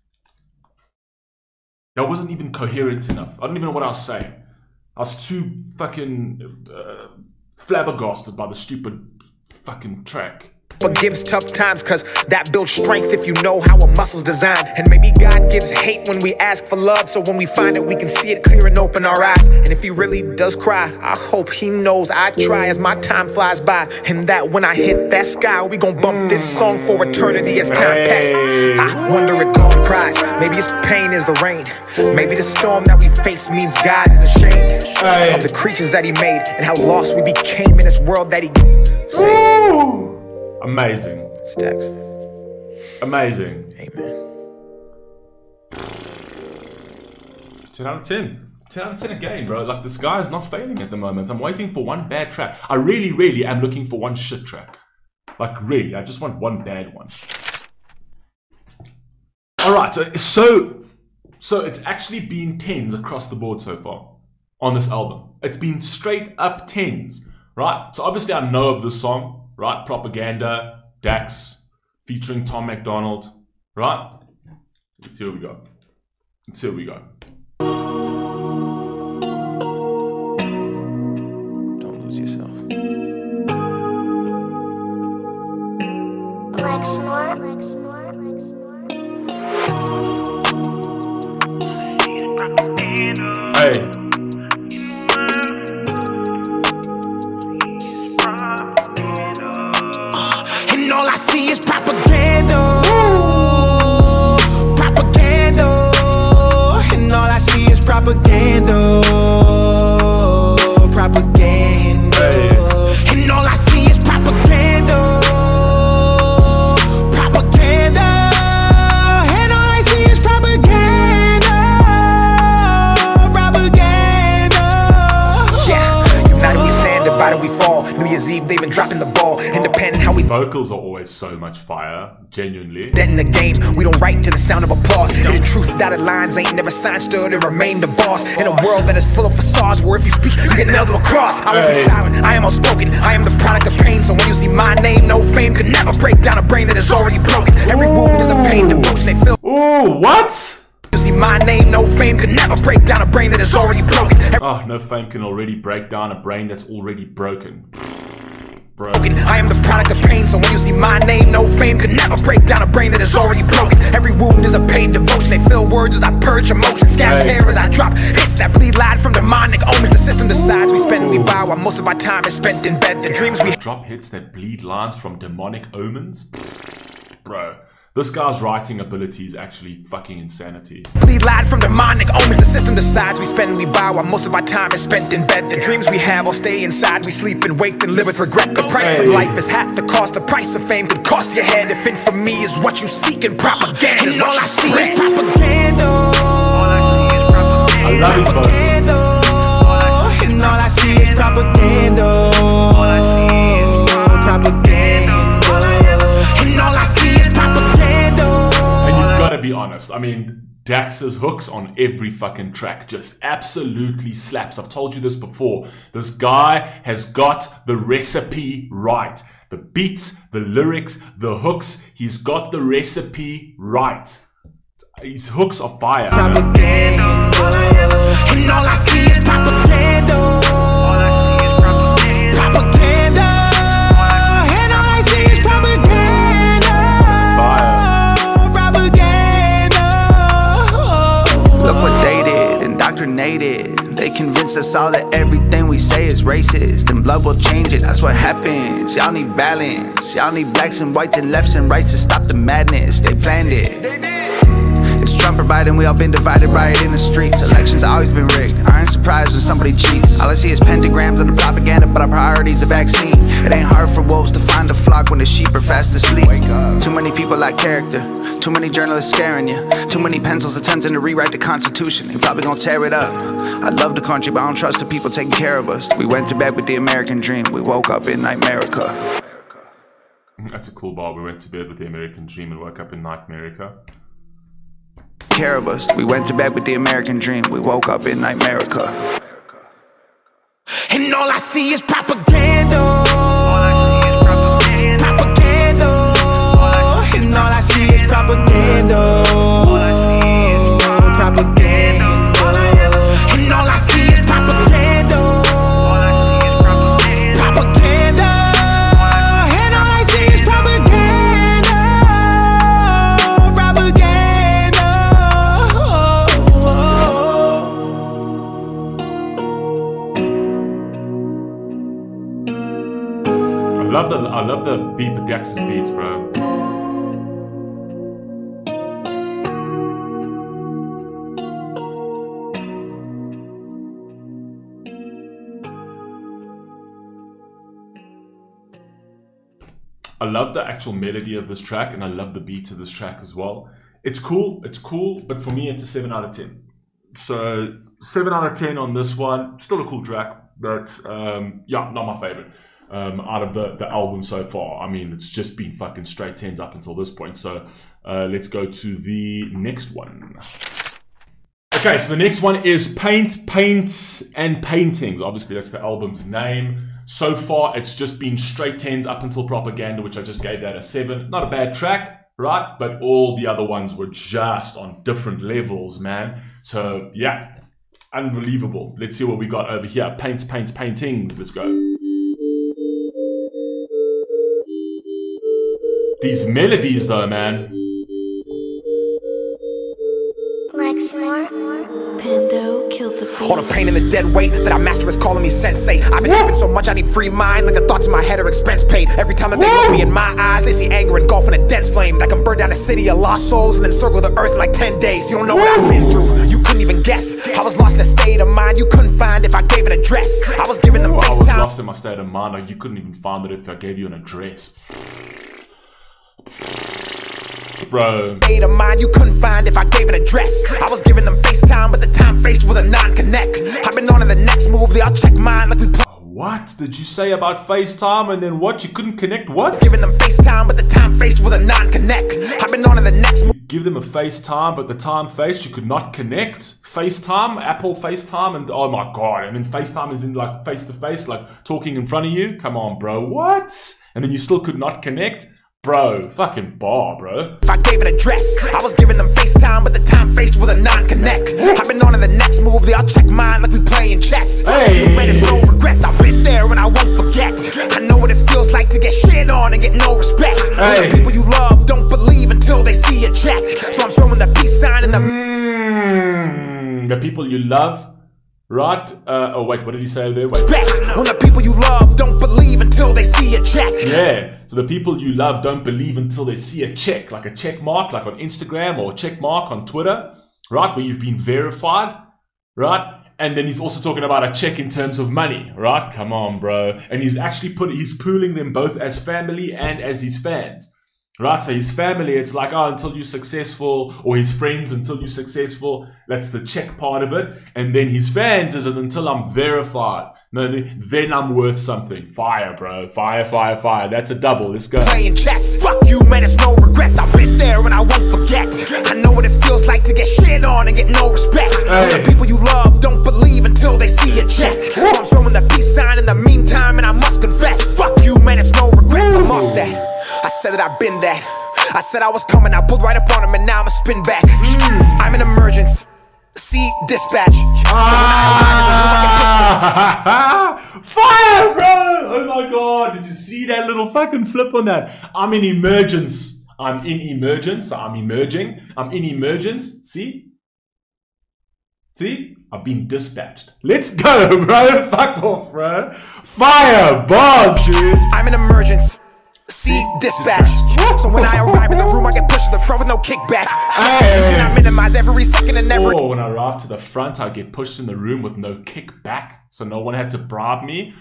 That wasn't even coherent enough. I don't even know what I was saying. I was too fucking uh, flabbergasted by the stupid fucking track. Forgives tough times, cause that builds strength if you know how a muscle's designed. And maybe God gives hate when we ask for love, so when we find it we can see it clear and open our eyes. And if he really does cry, I hope he knows I try as my time flies by, and that when I hit that sky we gon' bump this song for eternity as time passes. I wonder if God cries. Maybe his pain is the rain. Maybe the storm that we face means God is ashamed hey. of the creatures that he made and how lost we became in this world that he saved. Amazing. Stacks. Amazing. Amen. ten out of ten. ten out of ten again, bro. Like, this guy is not failing at the moment. I'm waiting for one bad track. I really, really am looking for one shit track. Like, really. I just want one bad one. Alright, so, so, so it's actually been tens across the board so far on this album. It's been straight up tens, right? So obviously I know of this song. Right, Propaganda, Dax, featuring Tom MacDonald, right? Let's see where we go. Let's see where we go. Don't lose yourself. Like snort, like snort, like snort. Hey. All I see is propaganda, propaganda, and all I see is propaganda, propaganda, hey. And all I see is propaganda, propaganda, and all I see is propaganda, Year's Eve, they've been dropping the ball. Independent, how we vocals are always so much fire, genuinely. Dead in the game, we don't write to the sound of applause. Hidden truth, dotted lines, ain't never signed, stood and remain the boss. In a world that is full of facades, where if you speak, you get nailed to a cross. I won't be silent, I am outspoken, I am the product of pain. So when you see my name, no fame could never break down a brain that is already broken. Every wound is a pain, devotion, they feel. Ooh, what? You see my name, no fame could never break down a brain that is already broken. Oh, no fame can already break down a brain that's already broken. Broken. I am the product of pain, so when you see my name, no fame could never break down a brain that is already broken. Every wound is a pain, devotion, they fill words as I purge emotions. Scabs hair as I drop hits that bleed loud from demonic omens. The system decides we spend, we buy, while most of our time is spent in bed. The dreams we drop hits that bleed lines from demonic omens? Bro. This guy's writing ability is actually fucking insanity. Bleed loud from demonic omens. The system decides we spend, we buy, while most of our time is spent in bed. The dreams we have all stay inside. We sleep and wake and live with regret. The price hey. of life is half the cost. The price of fame could cost your head. If infamy is what you seek and propaganda is all I see is propaganda. I love his propaganda. And all I see is propaganda. Propaganda. And all I see is propaganda. Gotta be honest, I mean, Dax's hooks on every fucking track just absolutely slaps. I've told you this before. This guy has got the recipe right. The beats, the lyrics, the hooks, he's got the recipe right. His hooks are fire. Propaganda. And all I see is propaganda. Propaganda. And all I see is propaganda. Look what they did, indoctrinated. They convince us all that everything we say is racist, and blood will change it, that's what happens. Y'all need balance, y'all need blacks and whites and lefts and rights to stop the madness. They planned it. It's Trump or Biden, we all been divided by it in the streets. Elections always been rigged, I ain't surprised when somebody cheats. All I see is pentagrams and the propaganda, but our priority's a vaccine. It ain't hard for wolves to find a flock when the sheep are fast asleep. Too many people lack character, too many journalists scaring you, too many pencils attempting to rewrite the Constitution. They probably gonna tear it up. I love the country, but I don't trust the people taking care of us. We went to bed with the American dream, we woke up in Nightmerica. That's a cool bar. We went to bed with the American dream and woke up in Nightmerica. Care of us. We went to bed with the American dream, we woke up in Nightmerica. And all I see is propaganda. Propaganda. And all I see is propaganda. Propaganda. And all I see is propaganda. Propaganda. And all I see is propaganda. Propaganda. I love the I love the beat with Dax's beats, bro. I love the actual melody of this track, and I love the beat of this track as well. It's cool, it's cool, but for me it's a seven out of ten. So seven out of ten on this one. Still a cool track, but um, yeah, not my favorite um, out of the, the album so far. I mean, it's just been fucking straight tens up until this point. So uh, let's go to the next one. Okay, so the next one is Paint, Paints, and Paintings. Obviously, that's the album's name. So far, it's just been straight tens up until Propaganda, which I just gave that a seven. Not a bad track, right? But all the other ones were just on different levels, man. So, yeah, unbelievable. Let's see what we got over here. Paints, Paints, Paintings. Let's go. These melodies, though, man. Pando killed the beat. All the pain and the dead weight that I master is calling me sensei. I've been tripping so much I need free mind, like the thoughts in my head are expense paid. Every time that they look me in my eyes, they see anger engulfing a dense flame that can burn down a city of lost souls and then circle the earth in like ten days. You don't know what I've been through, you couldn't even guess. I was lost in a state of mind you couldn't find if I gave an address. I was giving them I was FaceTime. lost in my state of mind, like you couldn't even find it if I gave you an address. Bro. State of mind you couldn't find if I gave an address. I was giving them FaceTime, but the time faced was a non-connect. I've been on to the next move, they all check mine like we play. What did you say about FaceTime? And then what? You couldn't connect what? Giving them FaceTime, but the time faced was a non-connect. I've been on to the next move. Give them a FaceTime, but the time faced you could not connect. FaceTime, Apple FaceTime, and oh my god, and then FaceTime is in like face to face, like talking in front of you. Come on, bro, what? And then you still could not connect, bro. Fucking bar, bro. If I gave an address, I was giving them FaceTime, but the time faced was a non-connect. I've been on to the next move. I'll check mine like we playing chess. Hey. Man, there's no regrets. I've been there and I won't forget. I know what it feels like to get shit on and get no respect. Hey. The people you love don't believe until they see a check. So I'm throwing the peace sign in the. Mm, the people you love, right? Uh, oh wait, what did he say there? Wait. When the people you love don't believe until they see a check. Yeah, so the people you love don't believe until they see a check, like a check mark, like on Instagram or a check mark on Twitter, right? Where you've been verified, right? And then he's also talking about a check in terms of money, right? Come on, bro. And he's actually put, he's pooling them both as family and as his fans. Right, so his family, it's like, oh, until you're successful, or his friends, until you're successful, that's the check part of it. And then his fans is until I'm verified. No, then I'm worth something. Fire, bro. Fire, fire, fire. That's a double. Let's go. Playing chess. Fuck you, man, it's no regrets. I've been there and I won't forget. I know what it feels like to get shit on and get no respect. Hey. The people you love don't believe until they see a check. So I'm throwing the peace sign in the meantime, and I must confess. Fuck you, man, it's no regrets. I'm off that. I said that I've been that. I said I was coming, I pulled right up on him, and now I'm a spin back. Mm. I'm an emergence. See dispatch. Ah. Fire, bro! Oh my god, did you see that little fucking flip on that? I'm in emergence. I'm in emergence, so I'm emerging. I'm in emergence. See? See? I've been dispatched. Let's go, bro. Fuck off, bro. Fire, bars, dude. I'm an emergence. See dispatch. So when I arrive in the room, I get pushed to the front with no kickback. Hey. You cannot minimize every second and every. Oh, when I arrive to the front, I get pushed in the room with no kickback, so no one had to bribe me.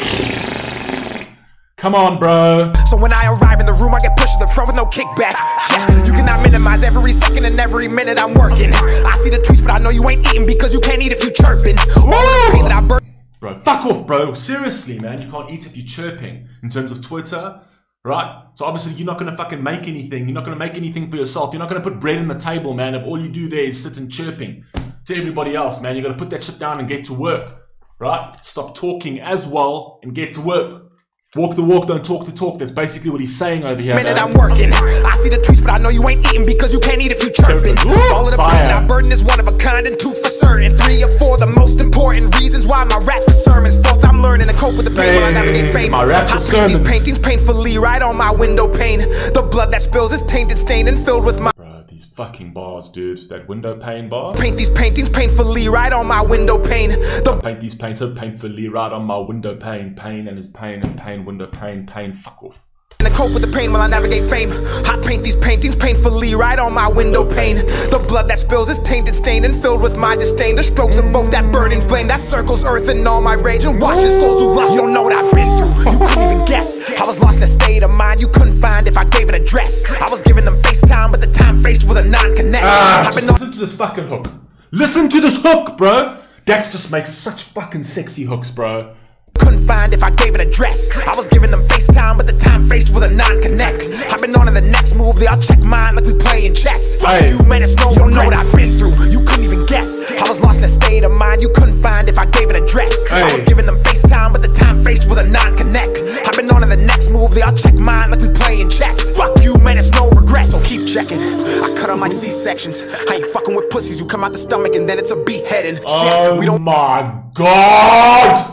Come on, bro. So when I arrive in the room, I get pushed to the front with no kickback. Yeah, you cannot minimize every second and every minute I'm working. I see the tweets, but I know you ain't eating because you can't eat if you chirping. All the pain that I burn. Bro, fuck off, bro. Seriously, man. You can't eat if you're chirping. In terms of Twitter, right? So obviously you're not going to fucking make anything. You're not going to make anything for yourself. You're not going to put bread on the table, man, if all you do there is sit and chirping to everybody else, man. You're going to put that shit down and get to work, right? Stop talking as well and get to work. Walk the walk, don't talk the talk. That's basically what he's saying over here. Minute man. I'm working. I see the tweets, but I know you ain't eating because you can't eat if you chirping. All of the pain I burden is one of a kind, and two for certain. Three or four, the most important reasons why my raps are sermons. Fourth, I'm learning to cope with the pain while I navigate fame. My raps are I paint sermons. these paintings painfully right on my window pane. The blood that spills is tainted, stained, and filled with my. These fucking bars, dude. That window pane bar. Paint these paintings painfully right on my window pane. The I paint these paints so painfully right on my window pane. Pain and his pain and pain, window pane, pain, fuck off. to cope with the pain while I navigate fame. I paint these paintings painfully right on my window pane. The blood that spills is tainted, stained, and filled with my disdain. The strokes of both that burning flame that circles earth and all my rage and watches souls who lost. You don't know what I've been through, you couldn't even guess. I was lost in a state of mind you couldn't find if I gave an address. I was giving them FaceTime, but the time faced was a non-connect. Ah, I've just been listen to this fucking hook. Listen to this hook, bro. Dax just makes such fucking sexy hooks, bro. Couldn't find if I gave an address. I was giving them FaceTime, but the time faced was a non-connect. I've been on to the next move, they all check mine like we playing chess. Fuck you, man, it's no, you don't know what I've been through, you couldn't even guess. I was lost in a state of mind you couldn't find if I gave an address. Hey. I was giving them FaceTime, but the time faced was a non-connect. I've been on to the next move, they all check mine like we playing chess. Fuck you, man, it's no regret, so keep checking. I cut on my C-sections. I ain't fucking with pussies, you come out the stomach and then it's a beheading. Oh we don't my god!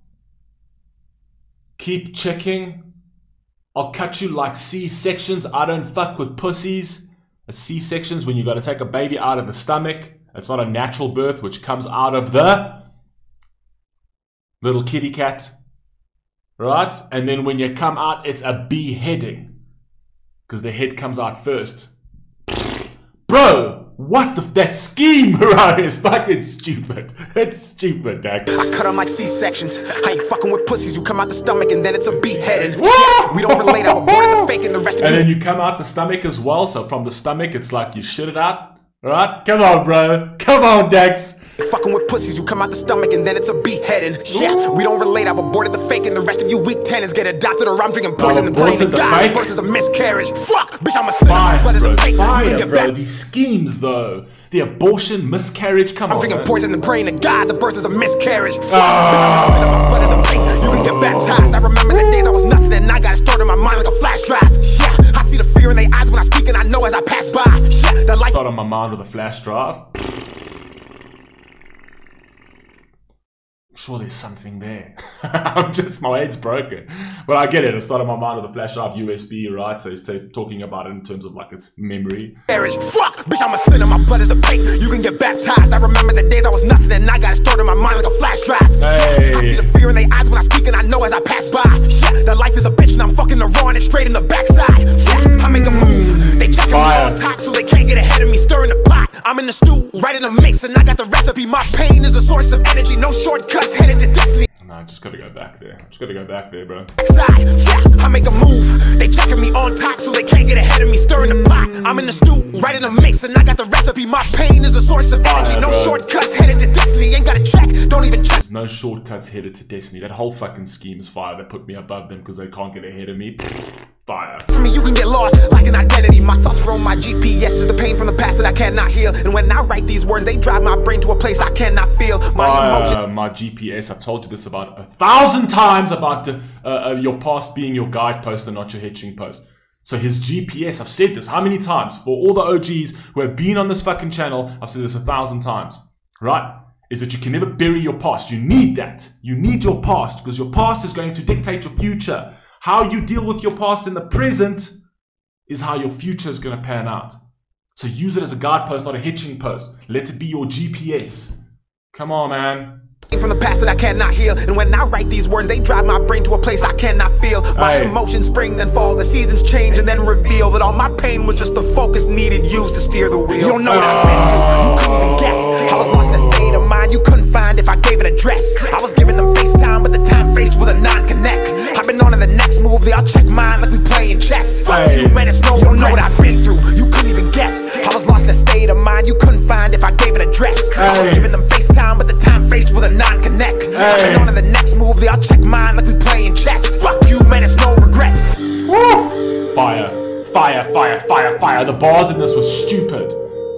Keep checking. I'll cut you like C-sections. I don't fuck with pussies. A C-section's when you gotta take a baby out of the stomach. It's not a natural birth which comes out of the little kitty cat. Right? And then when you come out, it's a beheading. Because the head comes out first. Bro! What the f- that scheme, right, is fucking stupid. It's stupid, Dax. I cut on my C-sections. I ain't fucking with pussies. You come out the stomach and then it's a beheading. Yeah, we don't relate. I'm aborted the fake and the rest of And you. then you come out the stomach as well. So from the stomach, it's like you shit it out. Alright? Come on, bro. Come on, Dax. Fucking with pussies, you come out the stomach and then it's a beheading. Yeah, we don't relate, I've aborted the fake and the rest of you weak tenants get adopted or I'm drinking poison and praying to God. Birth is a miscarriage. Fuck, bitch, I'm a sinner. My blood is a pain. Fire, bro. These schemes, though. The abortion, miscarriage, come I'm on. I'm drinking man. poison and praying to God. The birth is a miscarriage. Fuck, oh. bitch, I'm a sinner. My blood is a pain. You can get baptized. I remember the days I was nothing and I got it stored in my mind like a flash drive. Yeah, I see the fear in their eyes when I speak and I know as I pass by. Yeah, the light. Start on my mind with a flash drive. Sure, there's something there. I'm just, my head's broken. But I get it. It started my mind with a flash drive U S B, right? So he's talking about it in terms of like its memory. Fuck, bitch, I'm a sinner. My blood is the pain. You can get baptized. I remember the days I was nothing and I got it stored in my mind like a flash drive. Hey. I see the fear in their eyes when I speak and I know as I pass by. Yeah, that life is a bitch and I'm fucking the raw and it's straight in the backside. Yeah, I make a move. They checking me on top so they can't get ahead of me, stirring the pot. I'm in the stew, right in the mix, and I got the recipe. My pain is the source of energy, no shortcuts, headed to destiny. No, I just gotta go back there. Just gotta go back there, bro. Side, yeah, I make a move. They checking me on top so they can't get ahead of me, stirring the pot. I'm in the stew, right in the mix, and I got the recipe. My pain is the source of energy, Fire, no bro. shortcuts, headed to destiny. Ain't got a check, don't even check. There's no shortcuts headed to destiny. That whole fucking scheme is fire. They put me above them because they can't get ahead of me. Fire. For me, you can get lost like an identity. My thoughts are on my G P S. Is the pain from the past that I cannot heal. And when I write these words, they drive my brain to a place I cannot feel. My uh, emotion. My G P S. I've told you this about a thousand times about the, uh, uh, your past being your guidepost and not your hitching post. So his G P S. I've said this how many times for all the O Gs who have been on this fucking channel. I've said this a thousand times. Right? Is that you can never bury your past. You need that. You need your past because your past is going to dictate your future. How you deal with your past in the present is how your future is going to pan out. So use it as a guidepost, not a hitching post. Let it be your G P S. Come on, man. From the past that I cannot heal. And when I write these words, they drive my brain to a place I cannot feel. My hey. emotions spring then fall, the seasons change and then reveal that all my pain was just the focus needed used to steer the wheel. You don't know what I've been through, you couldn't even guess. I was lost in a state of mind you couldn't find if I gave an address. I was giving them FaceTime, but the time face was a non-connect. I've been on to the next move, they all check mine like we playing chess. Fuck hey. you, man, it's no You don't know what I've been through, you couldn't even guess. I was lost in a state of mind you couldn't find if I gave an address. Hey. I was giving them FaceTime, but the time face was a non-connect. Hey. I've been on to the next move, they all check mine like we playing chess. Fuck you, man, it's no regrets. Woo. Fire, fire, fire, fire, fire. The bars in this was stupid.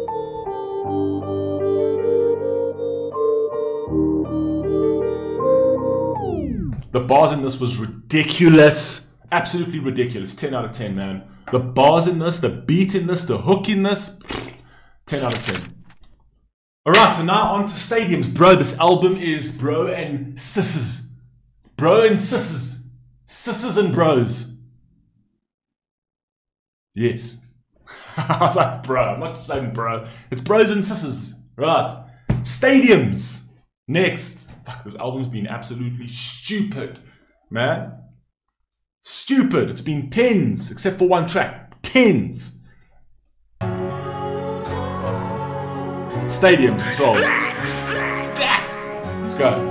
The bars in this was ridiculous. Absolutely ridiculous. ten out of ten, man. The bars in this, the beat in this, the hook in this, ten out of ten. Alright, so now on to stadiums. Bro, this album is bro and sisses. Bro and sisses. Sisses and bros. Yes. I was like, bro, I'm not just saying bro. It's bros and sisses. Right. Stadiums. Next. Fuck, this album's been absolutely stupid, man. Stupid. It's been tens, except for one track. Tens. Stadiums, let's roll. Let's go.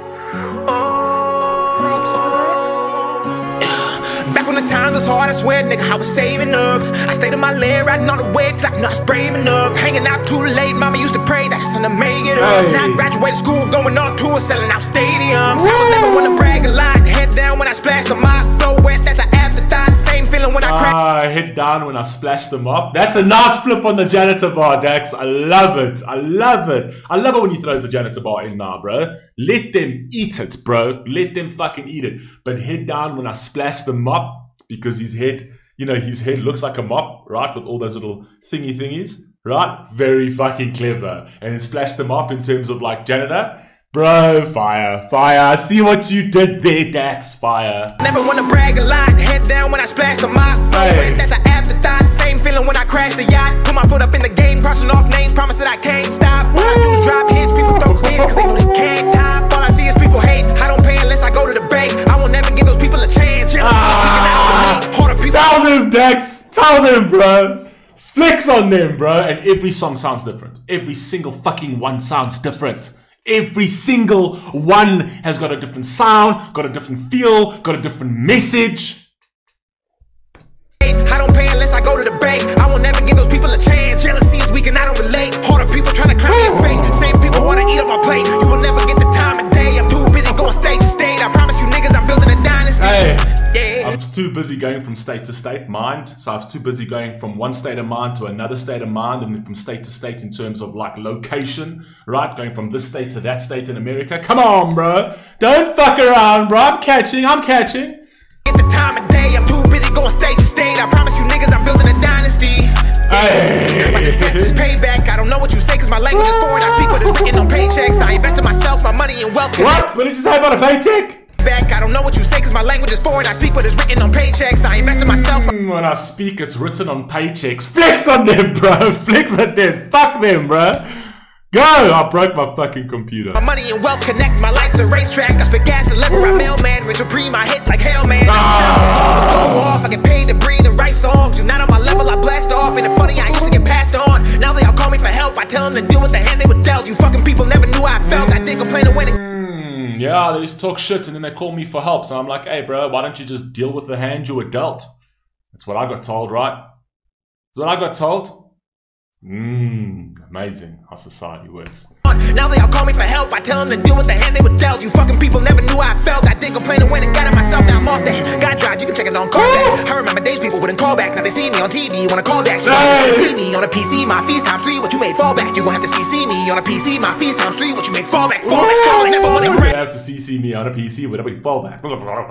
Back when the time was hard, I swear, nigga, I was saving up. I stayed in my lane, riding on the wedge like not brave enough. Hanging out too late, mama used to pray that it's gonna make it up. Hey. Now I graduated school, going on tour, selling out stadiums. Woo. I was never wanna brag a lot, head down when I splashed the mop. Flow wet, that's an afterthought, same feeling when I crack. Ah, head down when I splash them up. That's a nice flip on the janitor bar, Dax. I love it. I love it. I love it when he throws the janitor bar in now, bro. Let them eat it, bro. Let them fucking eat it. But head down when I splash the mop. Because his head, you know, his head looks like a mop, right? With all those little thingy thingies, right? Very fucking clever. And then splash them up in terms of like janitor. Bro, fire, fire. See what you did there, Dax, fire. Never wanna brag a lot, head down when I splash the mop. Hey. That's an afterthought, same feeling when I crash the yacht. Put my foot up in the game, crossing off names, promise that I can't stop. All I do is drop hits, people throw hits, cause they know they can't top. All I see is people hate, I don't pay unless I go to the bank. I will never give those people a chance. Ah, tell them, Dex, tell them, bro. Flex on them, bro. And every song sounds different. Every single fucking one sounds different. Every single one has got a different sound, got a different feel, got a different message. I don't pay unless I go to the bank. I will never give those people a chance. Jealousy is weak and I don't relate. Harder people trying to climb their fate. Same people wanna eat going from state to state, mind. So I was too busy going from one state of mind to another state of mind, and then from state to state in terms of like location, right? Going from this state to that state in America. Come on, bro. Don't fuck around, bro. I'm catching. I'm catching. At the time of day, I'm too busy going state to state. I promise you niggas, I'm building a dynasty. Hey. My success is payback. I don't know what you say, cause my language is foreign. I speak what is written on paychecks. I invest in myself, my money and wealth. What? What did you say about a paycheck? Back. I don't know what you say, cause my language is foreign. I speak what is written on paychecks. I invest in myself. When I speak, it's written on paychecks. Flex on them, bro. Flex on them. Fuck them, bro. Go! I broke my fucking computer. My money and wealth connect. My life's a racetrack. I spit gas, deliver a mailman. Rich Supreme, I hit like Hail Man. Ah. Go off. I get paid to breathe and write songs. You're not on my level, I blast off. Ain't it funny? I used to get passed on. Now they all call me for help. I tell them to deal with the hand they were dealt. You fucking people never knew how I felt. I did complain to winning. Mm, yeah, they just talk shit and then they call me for help. So I'm like, hey, bro, why don't you just deal with the hand you were dealt? That's what I got told, right? That's what I got told. Mmm, amazing how society works. Now they all call me for help. I tell them to deal with the hand they were dealt. You fucking people never knew how I felt. I did complain and went and got it myself. Now I'm off that. God drive, you can check it on Carfax. I remember days people wouldn't call back. Now they see me on T V, wanna call back. So hey. See me on a P C, my fees times three. What you made fall back? You gon' have to see see me on a P C, my fees times three. What you made fall back? Fall back, fall back. Never wanna You have to C C me on a P C, whatever you fall back.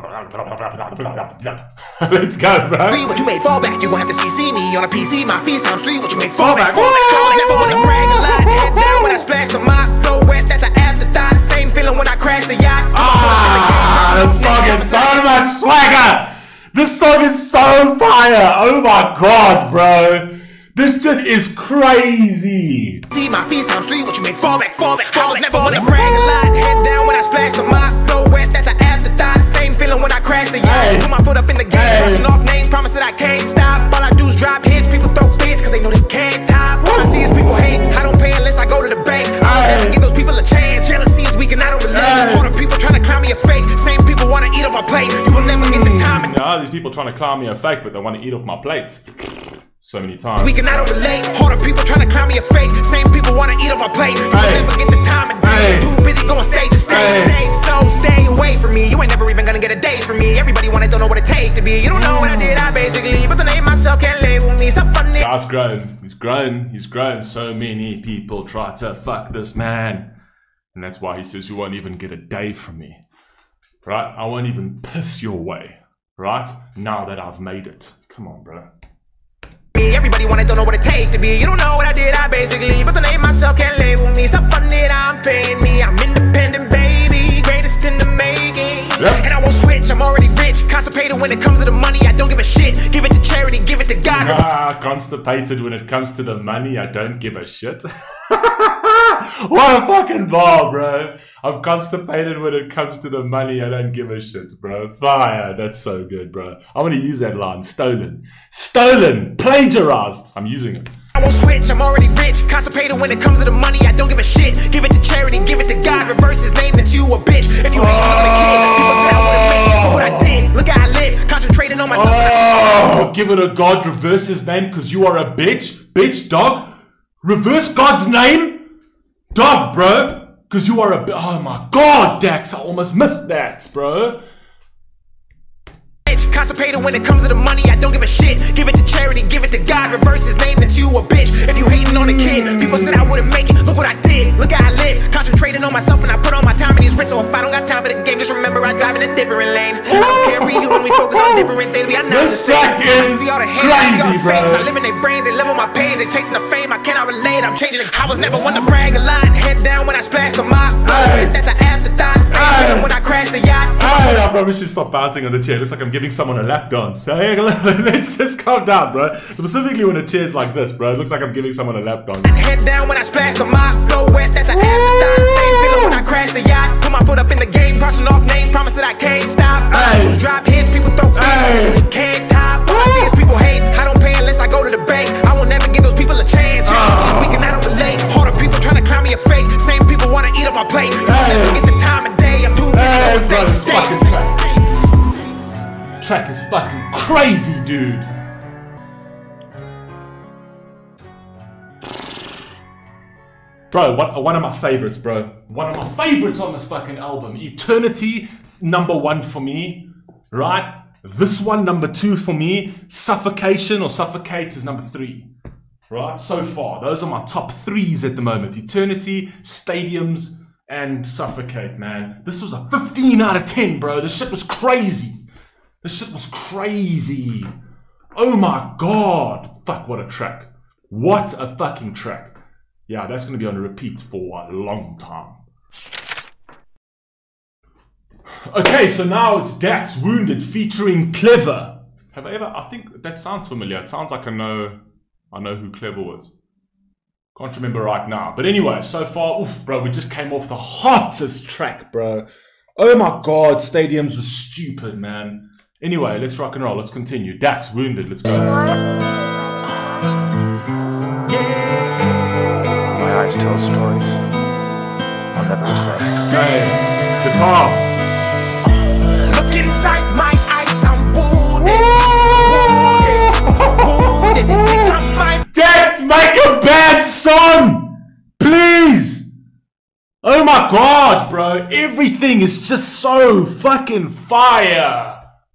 Let's go, bro. What you made fall back? You gon' have to C C me on a P C, my fees times three. What you made fall back? Fall back, fall back. Never wanna brag a lot. Head down when I splash the mop. Flow wet, that's an afterthought. Same feeling when I crash the yacht. Ah, this song is so much swagger. This song is so fire. Oh my god, bro. This shit is crazy. See my fees times three. What you made fall back, fall back, fall back. Never wanna brag a lot. Head down when I splash the mop. Flow wet, that's an afterthought. Same feeling when I crash the yacht. Hey. Put my foot up in the game, Hey. brushing off names. Promise that I can't stop. All I do is drop hits. People throw fits cause they know they can't top. All I see is people hate. I don't pay unless I go to the bank. I don't ever give those people a chance. Jealousy is weak and I don't relate. Hey. All the people trying to clown me a fake. Same people wanna eat off my plate. You will never get the time. No, these people trying to clown me a fake, but they want to eat off my plate. So many times. We can I don't relate. All the people trying to clown me a fake. Same people wanna eat off my plate. You will Hey. never get the time of day. Hey. Too busy going stage to stage, Hey. stage. So stay away from me. You ain't never even gonna get a day from me. Everybody wanna don't know what it takes to be. You don't know what I did, I basically. But the name myself can't label me. So funny. Guy's grown. He's grown. He's grown. So many people try to fuck this man. And that's why he says you won't even get a day from me. Right? I won't even piss your way. Right? Now that I've made it. Come on, bro. Everybody wanna don't know what it takes to be. You don't know what I did, I basically. But the name myself can't label me. So funny that I'm paying me. I'm independent, baby. Greatest in the making. Yep. And I won't switch. I'm already rich. Constipated when it comes to the money. I don't give a shit. Give it to charity. Give it to God. Ah, constipated when it comes to the money. I don't give a shit. What a fucking bar, bro. I'm constipated when it comes to the money. I don't give a shit, bro. Fire. That's so good, bro. I'm gonna use that line. Stolen. Stolen. Plagiarized. I'm using it. I won't switch, I'm already rich. Constipated when it comes to the money, I don't give a shit. Give it to charity, give it to God. Reverse his name, that you a bitch. If you ain't on the kid, people said I wouldn't make it. Look what I did, look how I live. Concentrating on myself. Oh, give it a God. Reverse his name because you are a bitch. Bitch, dog. Reverse God's name? Dog, bro. Because you are a bitch. Oh my God, Dax. I almost missed that, bro. Constipated when it comes to the money, I don't give a shit. Give it to charity, give it to God. Reverse his name, that you a bitch. If you hating on a kid, people said I wouldn't make it. Look what I did, look how I live. Concentrating on myself and I put all my time in these wrists. So if I don't got time for the game, just remember I drive in a different lane. I don't care for you when we focus on different things. We are not the This same. track is See all the haters, see all the crazy, bro. fakes. I live in their brains, they live on my page. They chasing the fame, I cannot relate. I'm changing it. I was never one to brag a lot. Head down when I splash the mop. Hey. That's an afterthought. Same Hey. feeling when I crash the yacht. Hey, I probably should stop bouncing on the chair. Looks like I'm giving someone a lap dance. Hey, let's just calm down, bro. Specifically when a chair's like this, bro. It looks like I'm giving someone a lap dance. Head down when I splash the mop. Flow wet, that's an afterthought. Same feeling when I crash the yacht. Put my foot up in the game, crossing off names. Promise that I can't stop. Hey. Drop hits, people throw Hey. fits. Can't top. All I see is people hate. I don't pay unless I go to the bank. I will never give those people a chance. Oh. We can I don't relate. All the people trying to clown me a fake. Same people wanna eat off my plate. I'll Hey. never get the time of day. I'm too busy Hey, going bro, state to this state. fucking track. Track is fucking crazy, dude. Bro, one, one of my favorites, bro. One of my favorites on this fucking album. Eternity, number one for me, right? This one, number two for me. Suffocation or Suffocate is number three. Right, so far, those are my top threes at the moment. Eternity, Stadiums, and Suffocate, man. This was a fifteen out of ten, bro. This shit was crazy. This shit was crazy. Oh my god. Fuck, what a track. What a fucking track. Yeah, that's going to be on repeat for a long time. Okay, so now it's Dax Wounded featuring Clever. Have I ever... I think that sounds familiar. It sounds like I know... I know who Clever was. Can't remember right now. But anyway, so far... Oof, bro, we just came off the hottest track, bro. Oh my god, Stadiums was stupid, man. Anyway, let's rock and roll. Let's continue. Dax Wounded, let's go. My eyes tell stories I'll never say. Hey, guitar. Look inside my eyes, I'm wounded. Wounded, wounded. Think I might. Dax, make a bad song! Please! Oh my god, bro. Everything is just so fucking fire.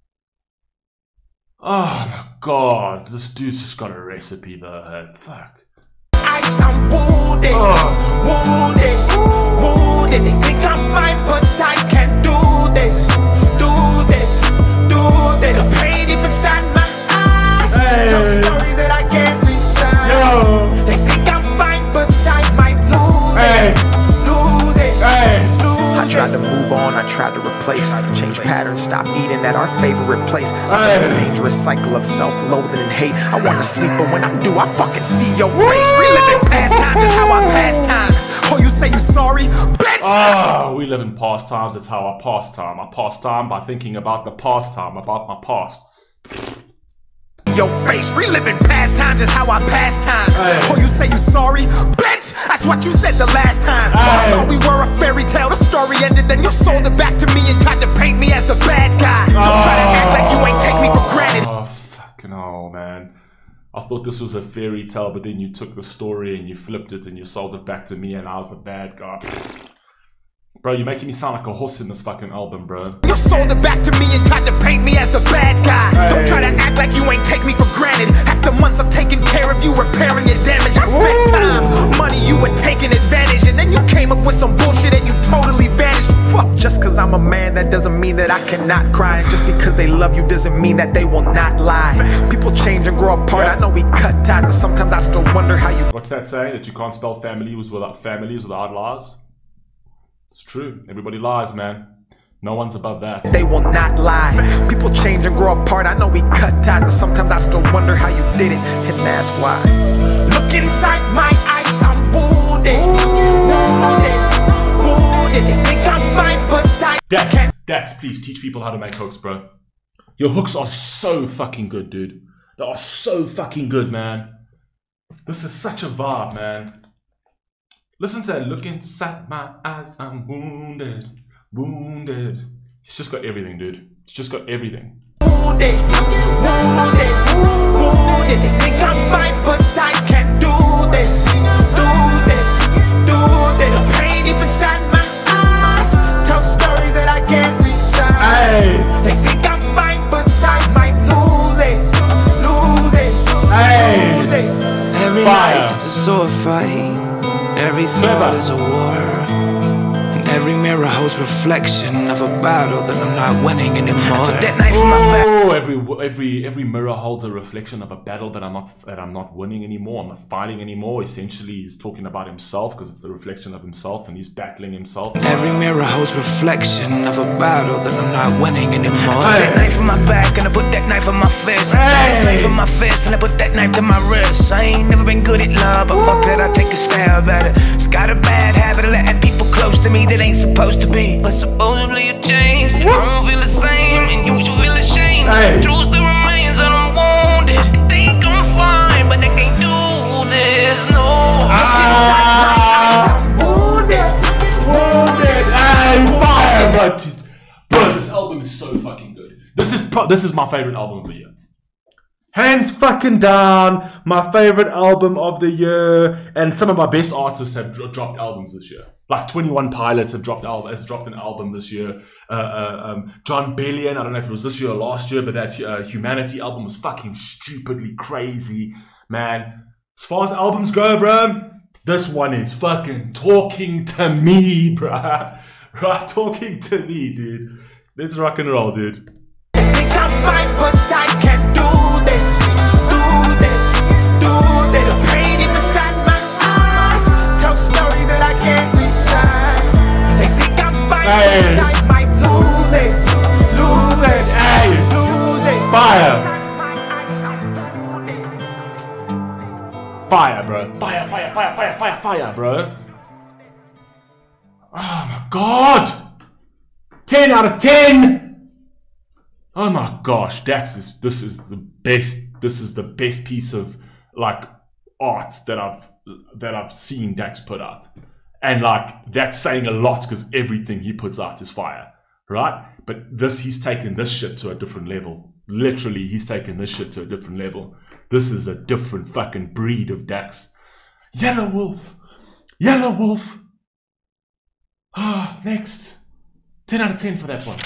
Oh my god. This dude's just got a recipe though. Hey, fuck. Eyes, I'm wounded. Oh. Wounded, wounded. They think I'm fine, but I can't do this. Do this, do this. The pain deep inside my eyes. Hey. Tell stories that I can't recite. Yo. They think I'm fine, but I might lose Hey. it. Lose it. Hey. Lose I tried it. to move on, I tried to replace. Change patterns, stop eating at our favorite place. Hey. A dangerous cycle of self-loathing and hate. I wanna sleep, but when I do, I fucking see your face. Reliving past times is how I pass time. Oh, you say you sorry? Bitch! Oh, we live in past times. That's how I pass time. I pass time by thinking about the past time, about my past. Your face, reliving past times is how I pass time. Hey. Oh, you say you sorry? Bitch! That's what you said the last time. Hey. I thought we were a fairy tale. The story ended, then you sold it back to me and tried to paint me as the bad guy. Don't try to act like you ain't take me for granted. Oh, fucking hell, man. I thought this was a fairy tale, but then you took the story and you flipped it and you sold it back to me and I was the bad guy. Bro, you're making me sound like a horse in this fucking album, bro. You sold it back to me and tried to paint me as the bad guy. Hey. Don't try to act like you ain't take me for granted. After months of taking care of you, repairing your damage, I spent Woo. time, money, you were taking advantage. And then you came up with some bullshit and you totally vanished. Fuck, just cause I'm a man, that doesn't mean that I cannot cry. And just because they love you doesn't mean that they will not lie. People change and grow apart, I know we cut ties, but sometimes I still wonder how you... What's that saying? That you can't spell families without families without lies? It's true. Everybody lies, man. No one's above that. They will not lie. People change and grow apart. I know we cut ties, but sometimes I still wonder how you did it and ask why. Look inside my eyes, I'm wounded. Wounded, wounded. They think I'm fine, but I Dax, can't. Dax, please teach people how to make hooks, bro. Your hooks are so fucking good, dude. They are so fucking good, man. This is such a vibe, man. Listen to that. Look inside my eyes, I'm wounded, wounded. It's just got everything, dude. It's just got everything. Wounded, wounded, wounded. They think I'm fine, but I can't do this. Do this, do this. The pain deep inside my eyes. Tell stories that I can't recite. Hey. They think I'm fine, but I might lose it. Lose it, Hey. lose it. Every Fire. life is a sword fight. Every Clever. thought is a war. And every mirror holds reflection of a battle that I'm not winning anymore. Took that knife in my back. Oh, every every every mirror holds a reflection of a battle that I'm not that I'm not winning anymore. I'm not fighting anymore. Essentially, he's talking about himself because it's the reflection of himself, and he's battling himself. Every mirror holds reflection of a battle that I'm not winning anymore. Took that knife in my back and I put that knife in my fist. I took that knife in my fist and I put that knife to my wrist. I ain't never been good at love, but fuck it, I take a stab at it. It's got a bad habit of letting people close to me that ain't supposed to be. But supposedly you changed. I don't feel the same and you should feel ashamed. Hey. Truth still remains and I'm wounded. They think I'm fine, but they can't do this, no. Ah. I'm wounded, Wounded and fire, bro. Bro, this album is so fucking good. This is pro this is my favorite album of the year. Hands fucking down, my favorite album of the year, and some of my best artists have dro dropped albums this year. Like twenty-one Pilots have dropped al has dropped an album this year. Uh, uh, um, John Bellion, I don't know if it was this year or last year, but that uh, Humanity album was fucking stupidly crazy, man. As far as albums go, bro, this one is fucking talking to me, bro. Right, talking to me, dude. Let's rock and roll, dude. I think I'm fine, but I can do this, do this, do this. The pain inside my eyes tell stories that I can't recite. They think I'm fine, Hey. but I might lose it, lose it, Hey. lose it. Fire! Fire, bro. Fire, fire, fire, fire, fire, fire, bro. Oh my god! ten out of ten! Oh my gosh, Dax is this is the best this is the best piece of like art that I've that I've seen Dax put out. And like that's saying a lot because everything he puts out is fire, right? But this he's taken this shit to a different level. Literally, he's taken this shit to a different level. This is a different fucking breed of Dax. Yellow Wolf! Yellow Wolf! Ah, next. ten out of ten for that one.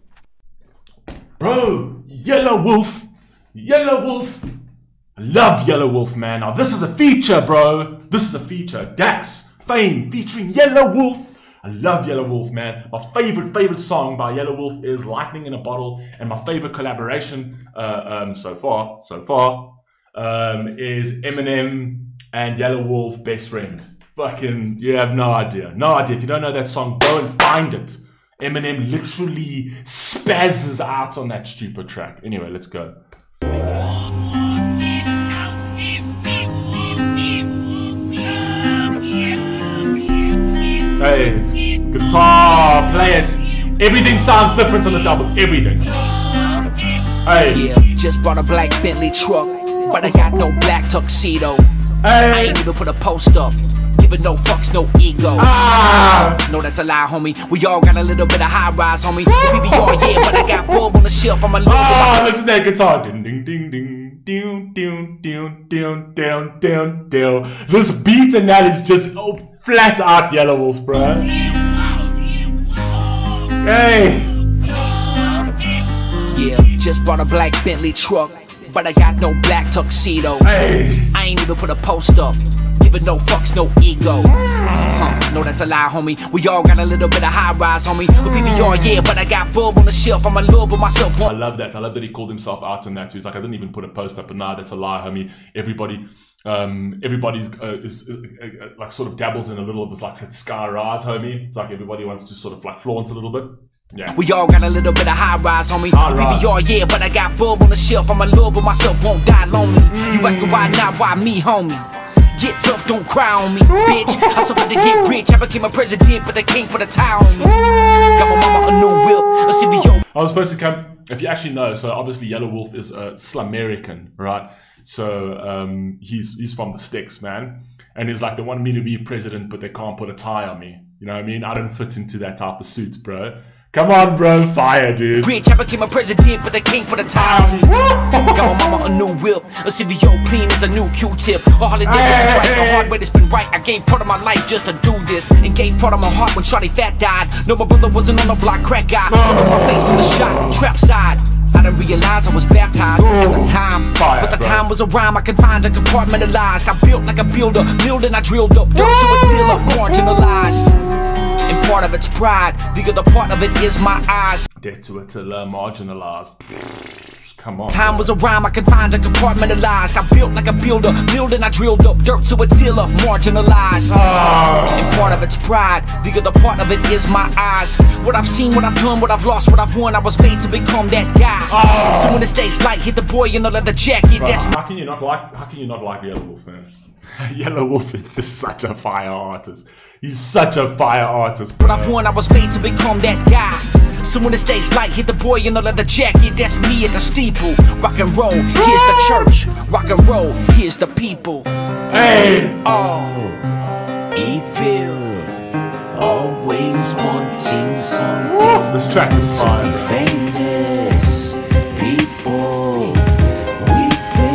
Bro, Yellow Wolf! Yellow Wolf! I love Yellow Wolf, man. Now this is a feature, bro. This is a feature. Dax, Fame, featuring Yellow Wolf. I love Yellow Wolf, man. My favorite, favorite song by Yellow Wolf is Lightning in a Bottle. And my favorite collaboration uh, um, so far, so far, um, is Eminem and Yellow Wolf, Best Friend. Fucking, you have no idea. No idea. If you don't know that song, go and find it. Eminem literally spazzes out on that stupid track. Anyway, let's go. Hey, guitar, play it. Everything sounds different on this album. Everything. Hey. Yeah, just bought a black Bentley truck, but I got no black tuxedo. Hey. I ain't even put a post up. Giving no fucks, no ego. Ah. No, that's a lie, homie. We all got a little bit of high rise, homie. The B B R, yeah, but I got bulb on the shelf. I'm a little Ah, bit. listen to that guitar. Ding, ding, ding, ding, ding, ding, ding, ding, ding, ding, ding. This beat and that is just oh, flat out Yellow Wolf, bro. Hey. Yeah, just bought a black Bentley truck, but I got no black tuxedo. Hey. I ain't even put a post up. Giving no fucks, no ego. Huh, no, that's a lie, homie. We all got a little bit of high rise, homie. The B B R, yeah, but I got bulb on the shelf. I'm in love with myself. I love that. I love that he called himself out on that. He's like, I didn't even put a post up, but nah, that's a lie, homie. Everybody, um, everybody uh, is uh, uh, like sort of dabbles in a little bit like that Sky Rise, homie. It's like everybody wants to sort of like flaunt a little bit. Yeah. We all got a little bit of high rise, homie. High B B R, yeah, but I got bulb on the shelf. I'm in love with myself, won't die lonely. You asking why not, why me, homie? Get tough, don't cry on me, bitch. I suffered to get rich. I became a president, but they can't put a tie on me. Got my mama a new whip, a C B O. I was supposed to come, if you actually know, so obviously Yellow Wolf is a Slamerican, right? So um, he's he's from the sticks, man. And he's like, they want me to be president, but they can't put a tie on me. You know what I mean? I don't fit into that type of suit, bro. Come on, bro, fire, dude. Rich, I became a president, but they can't put a tie on me. Got my mama a new whip, a C B O clean as a new Q-tip. A holiday was a strike, the hard way that's been right. I gave part of my life just to do this, and gave part of my heart when Shawty Fat died. No, my brother wasn't on the block, crack guy. Look my face from the shot, trap side. I didn't realize I was baptized at the time, Fire, but the bro. time was a rhyme. I confined and compartmentalized. I built like a builder, build and I drilled up dirt to a till of marginalized. And part of it's pride, the other part of it is my eyes. Death to Attila, marginalized. Come on. Time was a rhyme, I confined and compartmentalized. I built like a builder, build and I drilled up dirt to a till of marginalized. Ah. And part of it's pride, the other part of it is my eyes. What I've seen, what I've done, what I've lost, what I've won, I was made to become that guy. Ah. So when the stage light hit the boy in the leather jacket, Bro, that's how can you not like? How can you not like Yellow Wolf, man? Yellow Wolf is just such a fire artist. He's such a fire artist. what I've won, I was made to become that guy. So when the stage light hit the boy in the leather jacket, that's me at the steeple. Rock and roll, here's the church. Rock and roll, here's the people. Hey! Oh, evil, always wanting something. This track is fire. Famous people, we've been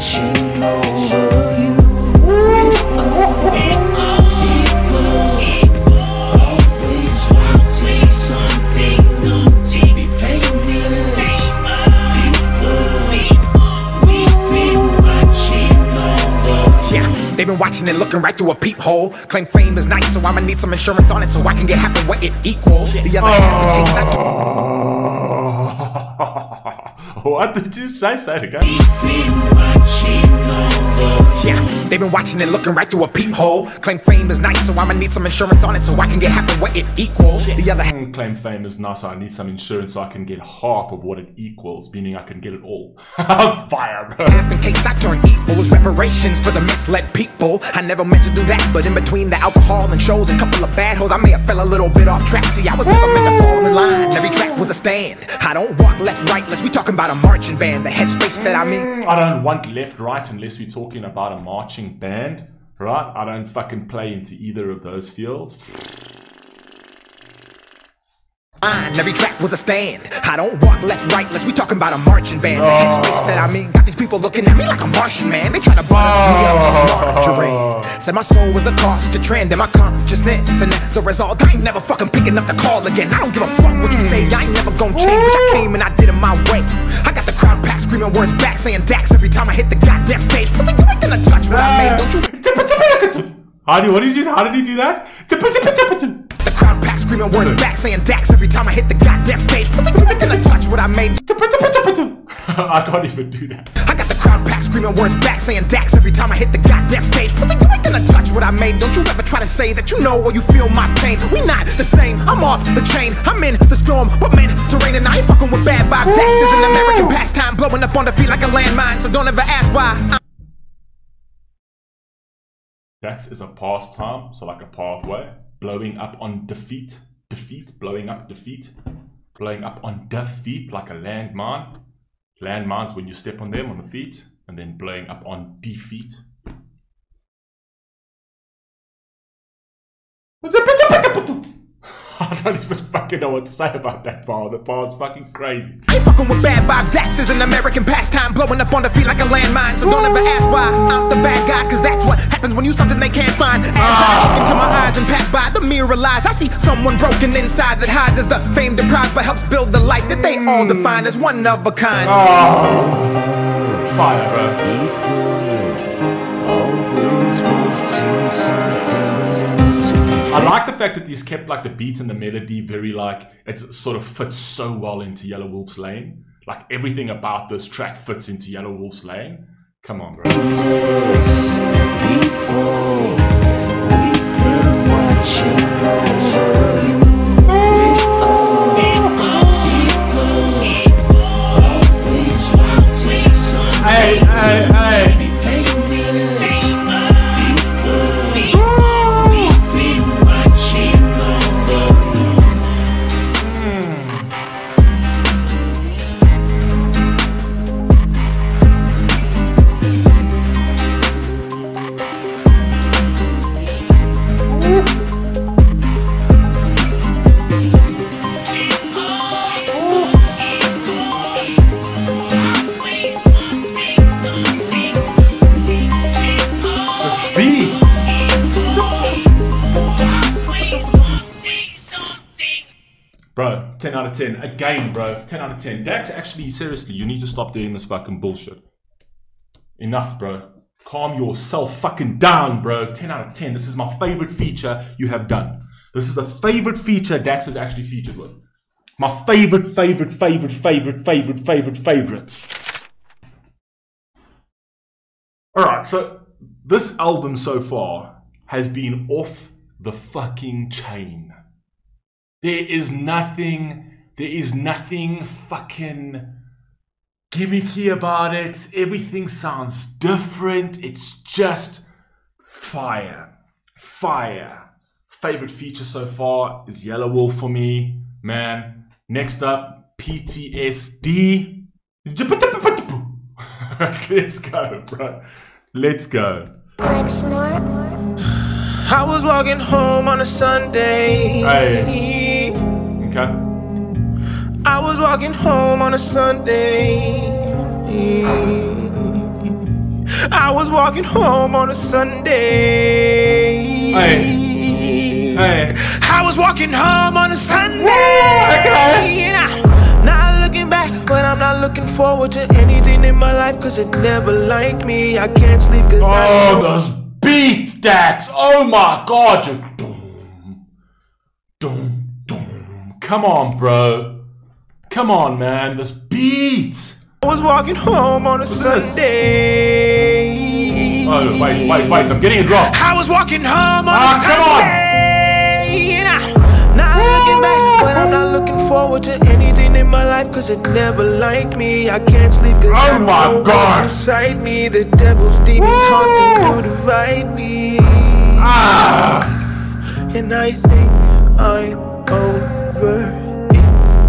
watching over you. We are equal, always wanting something new to be famous. We've been watching over. Yeah, they've been watching and looking right through a peephole. Claim fame is nice, so I'ma need some insurance on it so I can get half of what it equals. The other half, in case I do. What did you say? Say it again. Yeah, they've been watching and looking right through a peephole. Claim fame is nice, so I'ma need some insurance on it so I can get half of what it equals. The other half. Claim fame is nice, so I need some insurance so I can get half of what it equals, meaning I can get it all. Fire, bro. Half in case I turn evil is reparations for the misled people. I never meant to do that, but in between the alcohol and shows and couple of bad hoes, I may have fell a little bit off track. See, I was never meant to fall in line. Every track was a stand. I don't walk left, right, let's be talking about a marching band. The headspace that I'm in. I don't want left, right, unless we're talking about a marching band, right? I don't fucking play into either of those fields. Every track was a stand. I don't walk left, right, let's be talking about a marching band. The headspace that I'm in got these people looking at me like a Martian, man. They trying to butter me up with margarine. Said my soul was the cause to trend in my consciousness, and as a result, I ain't never fucking picking up the call again. I don't give a fuck what you say, I ain't never gonna change. But I came and I did it my way. I got the crowd packed screaming words back, saying Dax every time I hit the goddamn stage. Pussy, you ain't gonna touch what I made, don't you? How did, what did you, how did he do that? The crowd packed screaming words back, saying Dax every time I hit the goddamn stage. Pussy, you ain't gonna touch what I made. I can't even do that. I got the crowd packed screaming words back, saying Dax every time I hit the goddamn stage. Pussy, you ain't gonna touch what I made. Don't you ever try to say that you know or you feel my pain. We not the same, I'm off the chain. I'm in the storm, but meant to rain, and I ain't fucking with bad vibes. Dax is an American pastime, blowing up on the feet like a landmine. So don't ever ask why. I'm Dax is a pastime, so like a pathway. Blowing up on defeat, defeat, blowing up defeat, blowing up on defeat like a landmine. Landmines when you step on them on the feet, and then blowing up on defeat. I don't even fucking know what to say about that bar. The bar's fucking crazy. I ain't fucking with bad vibes. Dax is an American pastime, blowing up on the feet like a landmine. So don't ever ask why I'm the bad guy, cause that's what happens when you something they can't find. As I look into my eyes and pass by the mirror lies, I see someone broken inside that hides as the fame deprived, but helps build the life that they all define as one of a kind. Oh. Fire, bro. Always wanting something. I like the fact that he's kept like the beat and the melody very like, it sort of fits so well into Yellow Wolf's Lane. Like everything about this track fits into Yellow Wolf's Lane. Come on, bro. Before we've been watching over you. Always wanting something. Hey, hey, hey. Bro, ten out of ten. Again, bro. ten out of ten. Dax, actually, seriously, you need to stop doing this fucking bullshit. Enough, bro. Calm yourself fucking down, bro. ten out of ten. This is my favorite feature you have done. This is the favorite feature Dax has actually featured with. My favorite, favorite, favorite, favorite, favorite, favorite, favorite. Alright, so this album so far has been off the fucking chain. There is nothing, there is nothing fucking gimmicky about it. Everything sounds different. It's just fire. Fire. Favorite feature so far is Yellow Wolf for me, man. Next up, P T S D. Let's go, bro. Let's go. Like snort. I was walking home on a Sunday. Hey. Okay. I was walking home on a Sunday. I was walking home on a Sunday. Hey. Hey. I was walking home on a Sunday. Okay. And I, not looking back, but I'm not looking forward to anything in my life, cause it never liked me. I can't sleep cause oh, I know those beat Dax. Oh my god. You boom. Doom. Doom. Come on, bro. Come on, man. This beat. I was walking home on a Sunday. Oh, wait, wait, wait. I'm getting a drop. I was walking home on ah, a Sunday. Come on. And I, not looking back, but I'm not looking forward to anything in my life, cause it never liked me. I can't sleep cause oh I my know God. what's inside me. The devil's demons haunting to divide me. Ah. And I think I'm over it.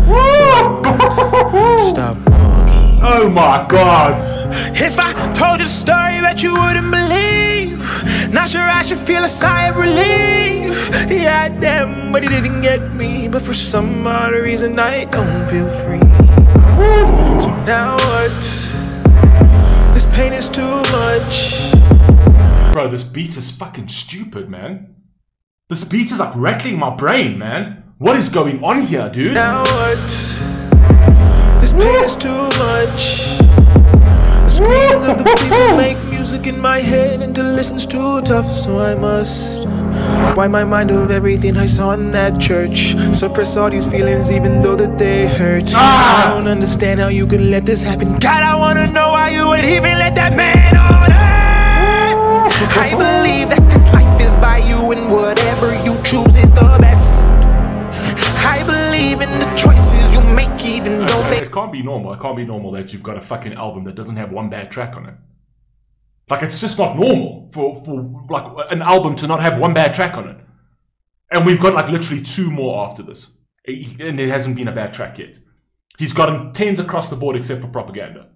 So stop walking. Oh my god. If I told you a story that you wouldn't believe, not sure I should feel a sigh of relief. Yeah, damn, but he didn't get me. But for some odd reason I don't feel free. So now what? This pain is too much. Bro, this beat is fucking stupid, man. This beat is like rattling my brain, man. What is going on here, dude? Now what? This pain is too much. The screams of the people make music in my head, and to listen's too tough, so I must wipe my mind of everything I saw in that church. Suppress all these feelings even though that they hurt. Ah! I don't understand how you could let this happen. God, I wanna know why you would even let that man on earth. I believe that this life is by you, and whatever you choose is the best. I believe in the choices you make, even no, though they... It can't be normal. It can't be normal that you've got a fucking album that doesn't have one bad track on it. Like, it's just not normal for, for like an album to not have one bad track on it. And we've got like literally two more after this. And there hasn't been a bad track yet. He's gotten tens across the board except for Propaganda.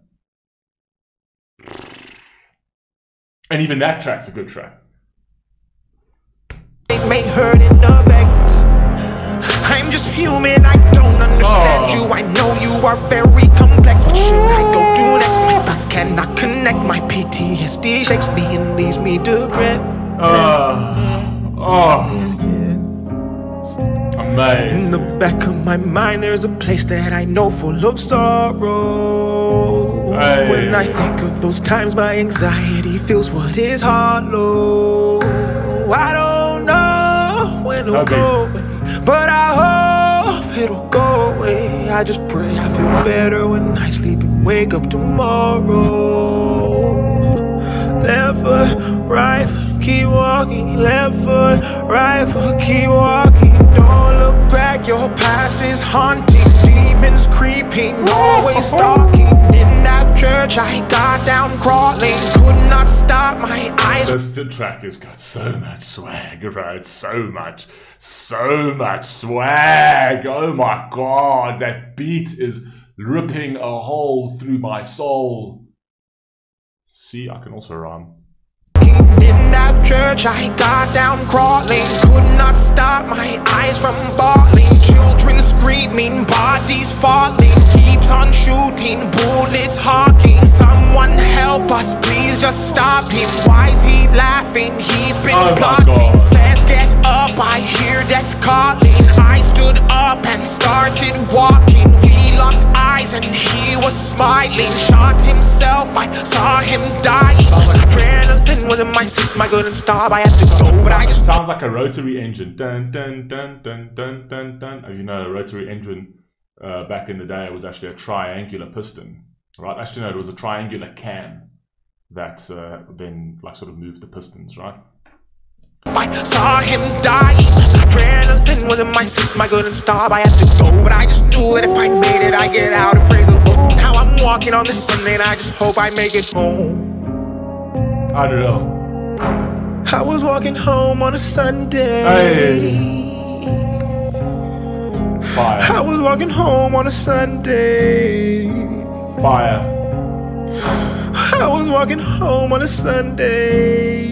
And even that track's a good track. It may hurt in effect. I'm just human, I don't understand oh. you. I know you are very complex. What should I go do next? My thoughts cannot connect. My P T S D shakes me and leaves me depressed. Uh, oh. Amazing. In the back of my mind there's a place that I know full of sorrow. Hey. When I think of those times my anxiety feels what is hollow. I don't know when it'll okay. go away, but I hope it'll go away. I just pray I feel better when I sleep and wake up tomorrow. Left foot, right foot, keep walking. Left foot, right foot, keep walking. Don't look back, your past is haunting. Demons creeping, always stalking. In that church I got down crawling, could not stop my eyes. This track has got so much swag, right? So much, so much swag. Oh my god, that beat is ripping a hole through my soul. See, I can also rhyme. In that church I got down crawling, could not stop my eyes from bawling. Children screaming, bodies falling, keeps on shooting, bullets hawking. Someone help us, please just stop him. Why's he laughing? He's been oh plotting. Says get up, I hear death calling. I stood up and started walking. We locked eyes and he was smiling. Shot himself, I saw him dying. Adrenaline was in my system, I couldn't stop, I had to go, but I just... Sounds like a rotary engine. Dun dun dun dun dun dun dun. Oh, you know, a rotary engine uh, back in the day, it was actually a triangular piston, right? Actually, no, it was a triangular cam that uh, then like sort of moved the pistons, right? I saw him dying. Adrenaline was in my system, I couldn't stop, I had to go, but I just knew that if I made it, I'd get out and praise the Lord. Now I'm walking on this Sunday and I just hope I make it home. I don't know. I was walking home on a Sunday. Hey. Fire. I was walking home on a Sunday. Fire. I was walking home on a Sunday.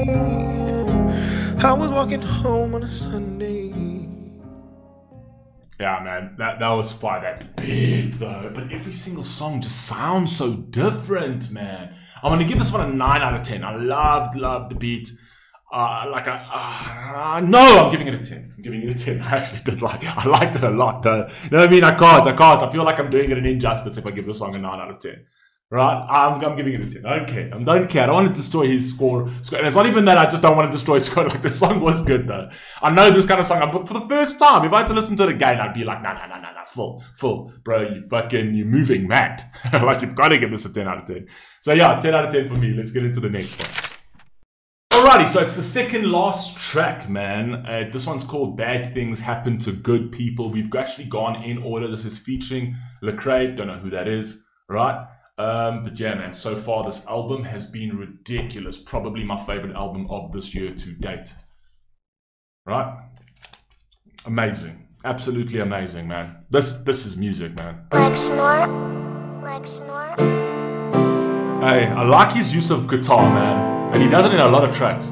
I was walking home on a Sunday. Yeah, man, that, that was fire. That beat, though. But every single song just sounds so different, man. I'm going to give this one a nine out of ten. I loved, loved the beat. Uh, like, I, uh, no, I'm giving it a ten. I'm giving it a ten. I actually did like it. I liked it a lot, though. You know what I mean? I can't, I can't. I feel like I'm doing it an injustice if I give this song a nine out of ten. Right? I'm, I'm giving it a ten. I don't care. I don't care. I don't want to destroy his score. And it's not even that I just don't want to destroy his score. Like, the song was good, though. I know this kind of song, but for the first time, if I had to listen to it again, I'd be like, no, no, no, no, no, full, full. Bro, you fucking, you're moving mad. Like, you've got to give this a ten out of ten. So, yeah, ten out of ten for me. Let's get into the next one. Alrighty, so it's the second last track, man. Uh, this one's called Bad Things Happen to Good People. We've actually gone in order. This is featuring Lecrae. Don't know who that is, right? Um, but yeah, man, so far this album has been ridiculous. Probably my favorite album of this year to date. Right? Amazing. Absolutely amazing, man. This this is music, man. Like snort, like snort. Hey, I like his use of guitar, man. And he does it in a lot of tracks.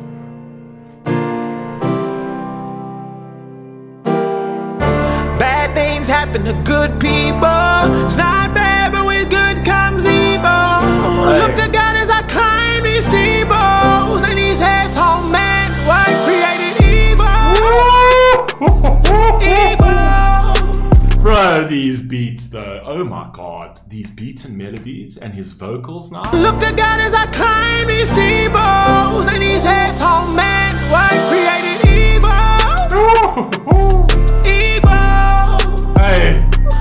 Bad things happen to good people. It's not fair, but with good comes evil. Hey. Look to God as I climb these steeples. And he says, oh man, what created evil? Evil. Bro, these beats though. Oh my god. These beats and melodies and his vocals now. Look to God as I climb these steeples. And he says, oh man, what created evil? Evil. Hey.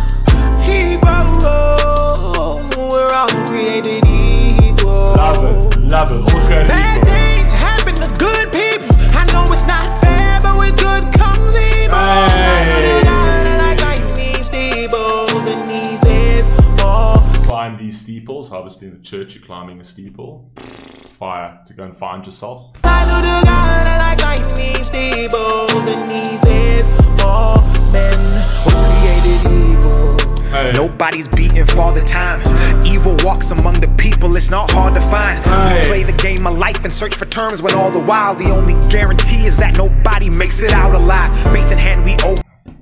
We're all created equal. Love it, love it. All created Bad equal. things happen to good people. I know it's not fair, but with good comes evil. Hey. Like these steeples and these heads fall. Climb these steeples. Obviously in the church you're climbing a steeple. Fire to go and find yourself. I know the God like these steeples and these heads fall. Men were created evil. Hey. Nobody's beating for the time. Evil walks among the people, it's not hard to find. Hey. We play the game of life and search for terms when all the while the only guarantee is that nobody makes it out alive. Faith in hand we owe.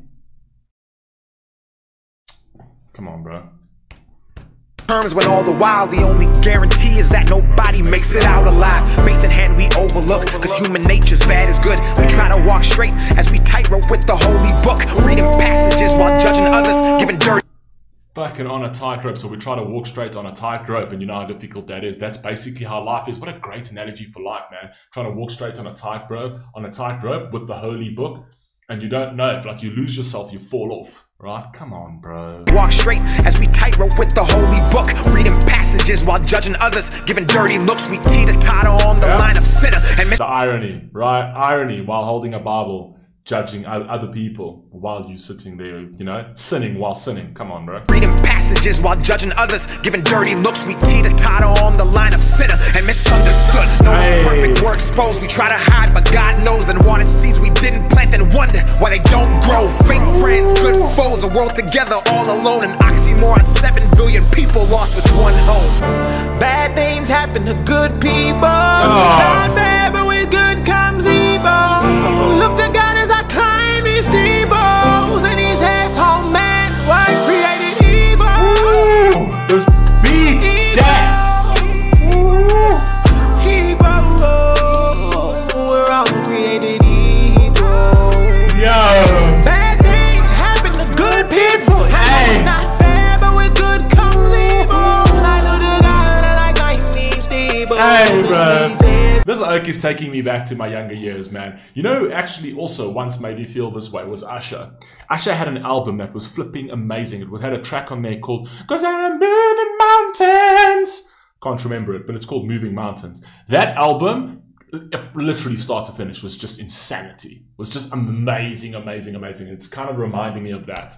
Come on, bro. Terms when all the while the only guarantee is that nobody makes it out alive. Faith in hand we overlook, cause human nature's bad is good. We try to walk straight as we tightrope with the holy book, reading passages while judging others, giving dirty. Fucking on a tightrope, so we try to walk straight on a tightrope, and you know how difficult that is. That's basically how life is. What a great analogy for life, man. Trying to walk straight on a tightrope, on a tightrope with the holy book, and you don't know if, like, you lose yourself, you fall off, right? Come on, bro. Walk straight as we tightrope with the holy book, reading passages while judging others, giving dirty looks. We teeter-totter on the Yeah. line of sinner and The irony, right? Irony while holding a Bible. Judging other people while you sitting there, you know, sinning while sinning. Come on, bro. reading passages while judging others, giving dirty looks. We teeter-totter on the line of sinner and misunderstood. No one's Hey. perfect, we're exposed. We try to hide, but God knows. And water seeds we didn't plant and wonder why they don't grow. Fake friends, good foes, a world together all alone. An oxymoron, seven billion people lost with one home. Bad things happen to good people. Oh. It's not fair, but with good comes evil. Look to God as I climb these steeples, and he says, oh man, what created evil? Ooh, this beat, that's Evil. We're all created evil. yo. Bad things happen to good people. I know Hey. it's not fair, but with good comes evil. I know the God that I climb these steeples. Hey, bro. and he says, This oak is taking me back to my younger years, man. You know, actually also once made me feel this way was Usher. Usher had an album that was flipping amazing. It was had a track on there called "Cause I'm Moving Mountains." Can't remember it, but it's called Moving Mountains. That album, literally start to finish, was just insanity. It was just amazing, amazing, amazing. It's kind of reminding me of that.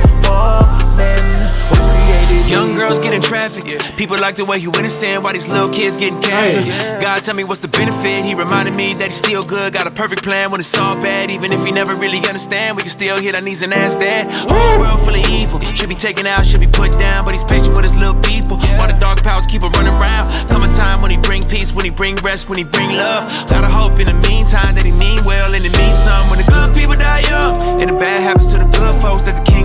Young girls get in traffic. People like the way you innocent while these little kids getting cancer. Hey. God tell me what's the benefit. He reminded me that he's still good. Got a perfect plan when it's all bad. Even if we never really understand, we can still hit our knees and ask that. Whole world full of evil. Should be taken out, should be put down. But he's patient with his little people. While the dark powers keep on running around. Come a time when he bring peace, when he bring rest, when he bring love. Gotta hope in the meantime that he mean well and it means something. When the good people die young and the bad happens to the good folks, that the king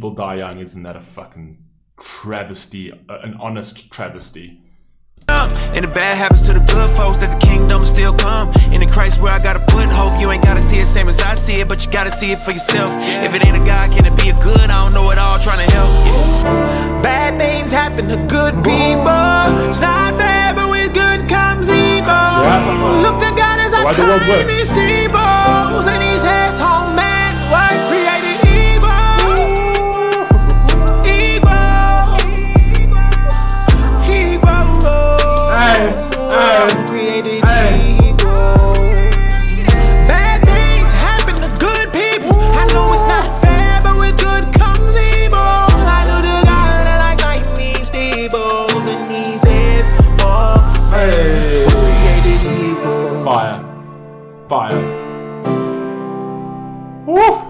people die young. Isn't that a fucking travesty? An honest travesty. And the bad happens to the good folks, that the kingdom still come. In the Christ where I gotta put hope. You ain't gotta see it same as I see it, but you gotta see it for yourself. If it ain't a God, can it be a good? I don't know it all, trying to help. Yeah. Bad things happen to good people. It's not fair, but with good comes evil. Yeah. Look to God as I Why the climb world works. these steeples, and he says, "Oh man, what created evil? Evil, evil." Hey, hey, created hey. evil. Bad things happen to good people. I know it's not fair, but with good comes evil. I know the God that I climb these steeples, and he says, "Oh man, Hey. what created evil?" Fire. Fire. Woo!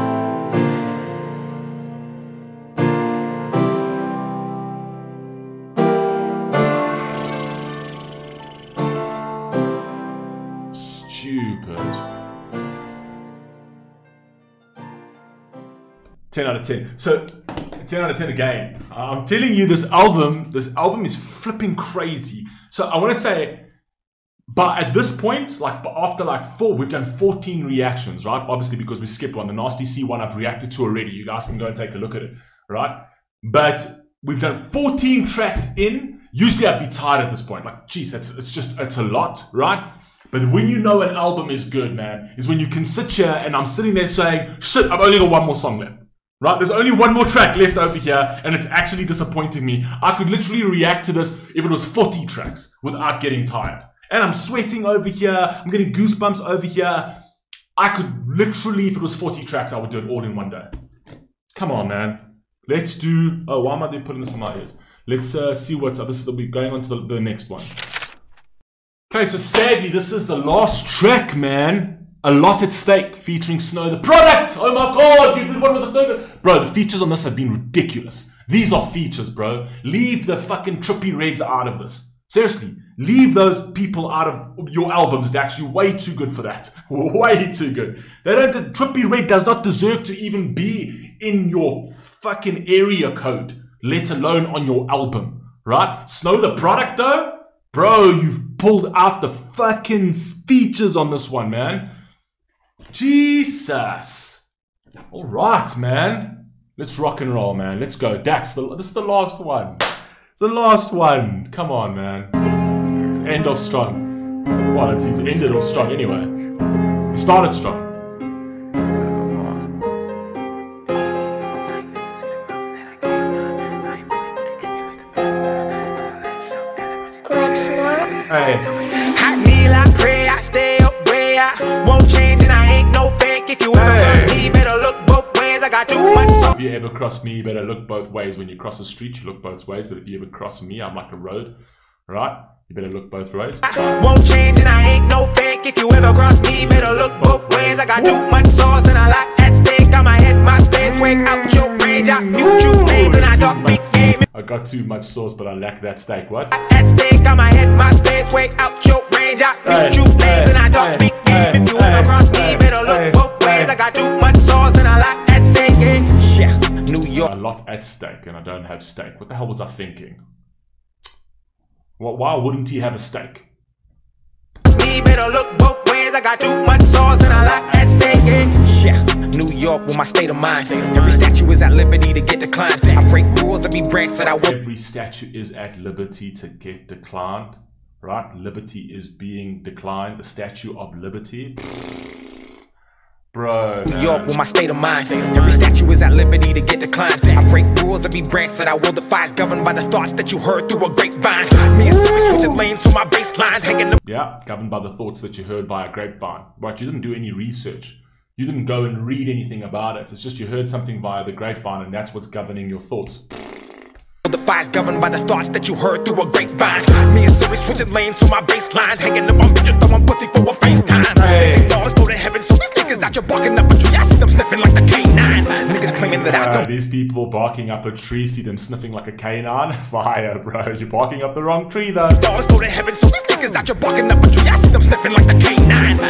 Stupid. ten out of ten. So, ten out of ten again. I'm telling you, this album, this album is flipping crazy. So I want to say, but at this point, like after like four, we've done fourteen reactions, right? Obviously because we skipped one. The Nasty C one I've reacted to already. You guys can go and take a look at it, right? But we've done fourteen tracks in. Usually I'd be tired at this point. Like, geez, it's, it's just, it's a lot, right? But when you know an album is good, man, is when you can sit here and I'm sitting there saying, shit, I've only got one more song left. Right? There's only one more track left over here, and it's actually disappointing me. I could literally react to this if it was forty tracks without getting tired. And I'm sweating over here. I'm getting goosebumps over here. I could literally, if it was forty tracks, I would do it all in one day. Come on, man. Let's do... Oh, why am I putting this on my ears? Let's uh, see what's up. This is we're going on to the, the next one. Okay, so sadly, this is the last track, man. A Lot at Stake featuring Snow the Product. Oh my god, you did one with the Snow. Bro, the features on this have been ridiculous. These are features, bro. Leave the fucking Trippie Reds out of this. Seriously, leave those people out of your albums. They're actually way too good for that. Way too good. They don't. Trippie Red does not deserve to even be in your fucking area code, let alone on your album, right? Snow the Product, though, bro, you've pulled out the fucking features on this one, man. Jesus. All right, man. Let's rock and roll, man. Let's go. Dax, the, this is the last one. It's the last one. Come on, man. It's end of strong. Well, it's he's ended off strong anyway. Started strong. Hey. I kneel, I pray, I stay up way. I won't change and I ain't no fake. If you ever cross me, better look both ways. I got too much. So if you ever cross me, you better look both ways. When you cross the street, you look both ways. But if you ever cross me, I'm like a road, right? You better look both ways. I won't change and I ain't no fake. If you ever cross me, better look both ways. I got too much sauce and I like at stake. Got my head, my space, wake out your range. I mute you names and I talk big game. I got too much sauce, but I lack that steak. What? At stake, got my head, my space, wake out your range. I mute you names and I talk big game. If you ever cross me, better look both ways. I got too much sauce and I like at stake. Yeah, New York. A lot at stake, and I don't have steak. What the hell was I thinking? Well, why wouldn't he have a steak? Me better look both ways. I got too much sauce and I like at stake. Yeah, New York with my state of mind. Every statue is at liberty to get declined. I break rules, every branch that I will. Every statue is at liberty to get declined, right? Liberty is being declined. The Statue of Liberty. Bro, New York with my state of mind. Every statue is at liberty to get declined. I break rules, every branch that I will defy is governed by the thoughts that you heard through a grapevine. Me and Siri switching lanes so my baselines hanging up. Yeah, governed by the thoughts that you heard via grapevine. But you didn't do any research. You didn't go and read anything about it. It's just you heard something via the grapevine and that's what's governing your thoughts. The fire's governed by the thoughts that you heard through a grapevine. Me and Siri switching lanes so my baselines hanging up on bitches throwing pussy for a FaceTime. They say dogs go to heaven, so these niggas out here barking up a tree. I see them sniffing like the canine. Niggas claiming that I Uh, don't. these people barking up a tree, see them sniffing like a canine. Fire, bro. You're barking up the wrong tree, though. Dogs go to heaven, so these niggas out here barking up a tree. I see them sniffing like the canine. Niggas claiming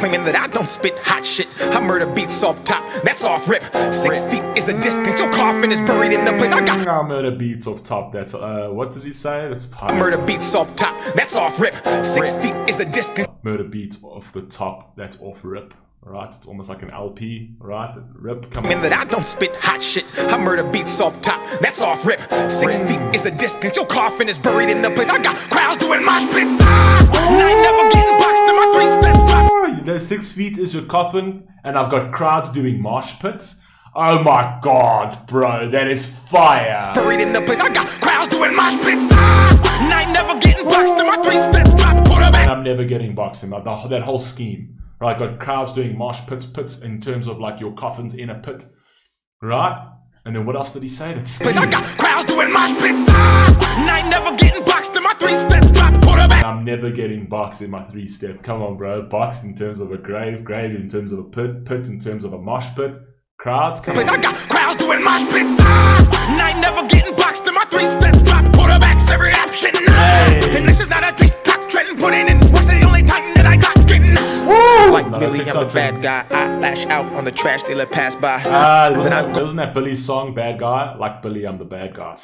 claiming that I don't spit hot shit. I murder beats off top, that's off rip. Six feet is the distance, your coffin is buried in the place. I got I murder beats off top, that's, uh, what did he say? That's fire. I murder beats off top, that's off rip. Six feet is the distance. Murder beats off the top, that's off rip. Right, it's almost like an L P, right? Rip, come on. That I don't spit hot shit. I murder beats off top, that's off rip. Six feet is the distance, your coffin is buried in the place. I got crowds doing mosh pits. Ah, and I ain't never getting boxed in my three-step drop. The six feet is your coffin, and I've got crowds doing mosh pits. Oh my god, bro, that is fire. Buried in the place, I got crowds doing mosh pits. Ah, and I ain't never getting boxed in my three-step drop. And I'm never getting boxed in that, that whole scheme. Right, got crowds doing mosh pits, pits in terms of like your coffins in a pit, right? And then what else did he say? That's I got crowds doing mosh pits, ah, and I ain't never getting boxed in my three-step drop. Quarterback. I'm never getting boxed in my three-step. Come on, bro. Boxed in terms of a grave, grave in terms of a pit, pit in terms of a mosh pit. Crowds, come on. I got crowds doing mosh pits, ah, and I ain't never getting boxed in my three-step drop. Quarterbacks every option, hey. And this is not a TikTok trend. Putting in works the only time that I got getting. Like Not Billy, I'm the bad guy. I lash out on the trash they let pass by. Ah, uh, wasn't, that, wasn't that Billy's song, Bad Guy? Like Billy, I'm the bad guy.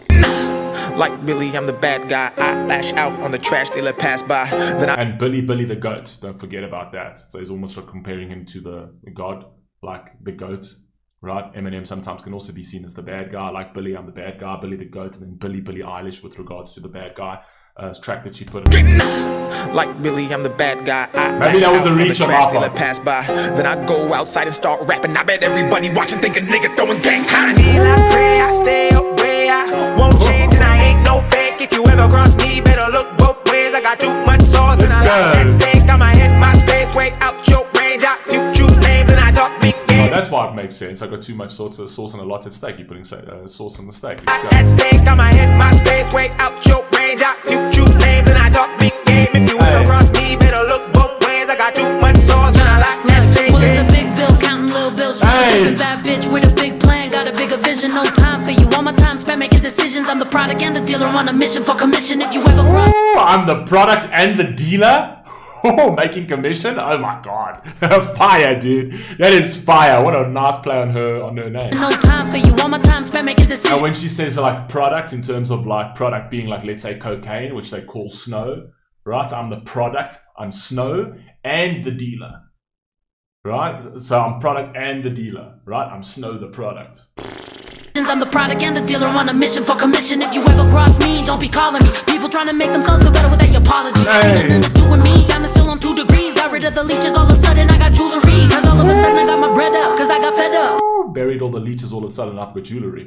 Like Billy, I'm the bad guy. I lash out on the trash they let pass by. Then I and Billy, Billy the goat. Don't forget about that. So he's almost like comparing him to the, the god, like the goat, right? Eminem sometimes can also be seen as the bad guy. Like Billy, I'm the bad guy. Billy the goat, and then Billy, Billie Eilish with regards to the bad guy. Uh, track that she put in. Like Billy, I'm the bad guy. I Maybe that was a reach of the let pass by. Then I go outside and start rapping. I bet everybody watching think a nigga throwing gangs. I kneel, I pray, I stay up way. I won't change and I ain't no fake. If you ever cross me, better look both ways. I got too much sauce and I like that steak. I'ma hit my space, way out your range. I mute you names and I talk big game. Oh, that's why it makes sense. I got too much sauce, sauce and a lot at steak. You're putting uh, sauce on the steak. At stake, I'ma hit my space, way out your range. I mute you names and I talk big game. If you ever cross me, better look both ways. I got too much sauce and I like that steak. Well, it's a big bill, counting little bills. Hey. Bad bitch with a big plan, got a bigger vision. No time for you. All my time spent making decisions. I'm the product and the dealer on a mission for commission. If you ever cross, Ooh, I'm the product and the dealer. Oh, making commission? Oh my god. Fire, dude. That is fire. What a nice play on her on her name. No time for you. All my time spent making decisions. And when she says like product in terms of like product being like, let's say cocaine, which they call snow, right? I'm the product, I'm snow and the dealer. Right? So I'm product and the dealer, right? I'm snow the product. I'm the product and the dealer on a mission for commission. If you ever cross me, don't be calling me. People trying to make themselves feel better with their apology. Hey. Nothing to do with me. I'm still on two degrees. Got rid of the leeches. All of a sudden I got jewelry. Cause all of a sudden I got my bread up. Cause I got fed up. Buried all the leeches. All of a sudden I've got jewelry.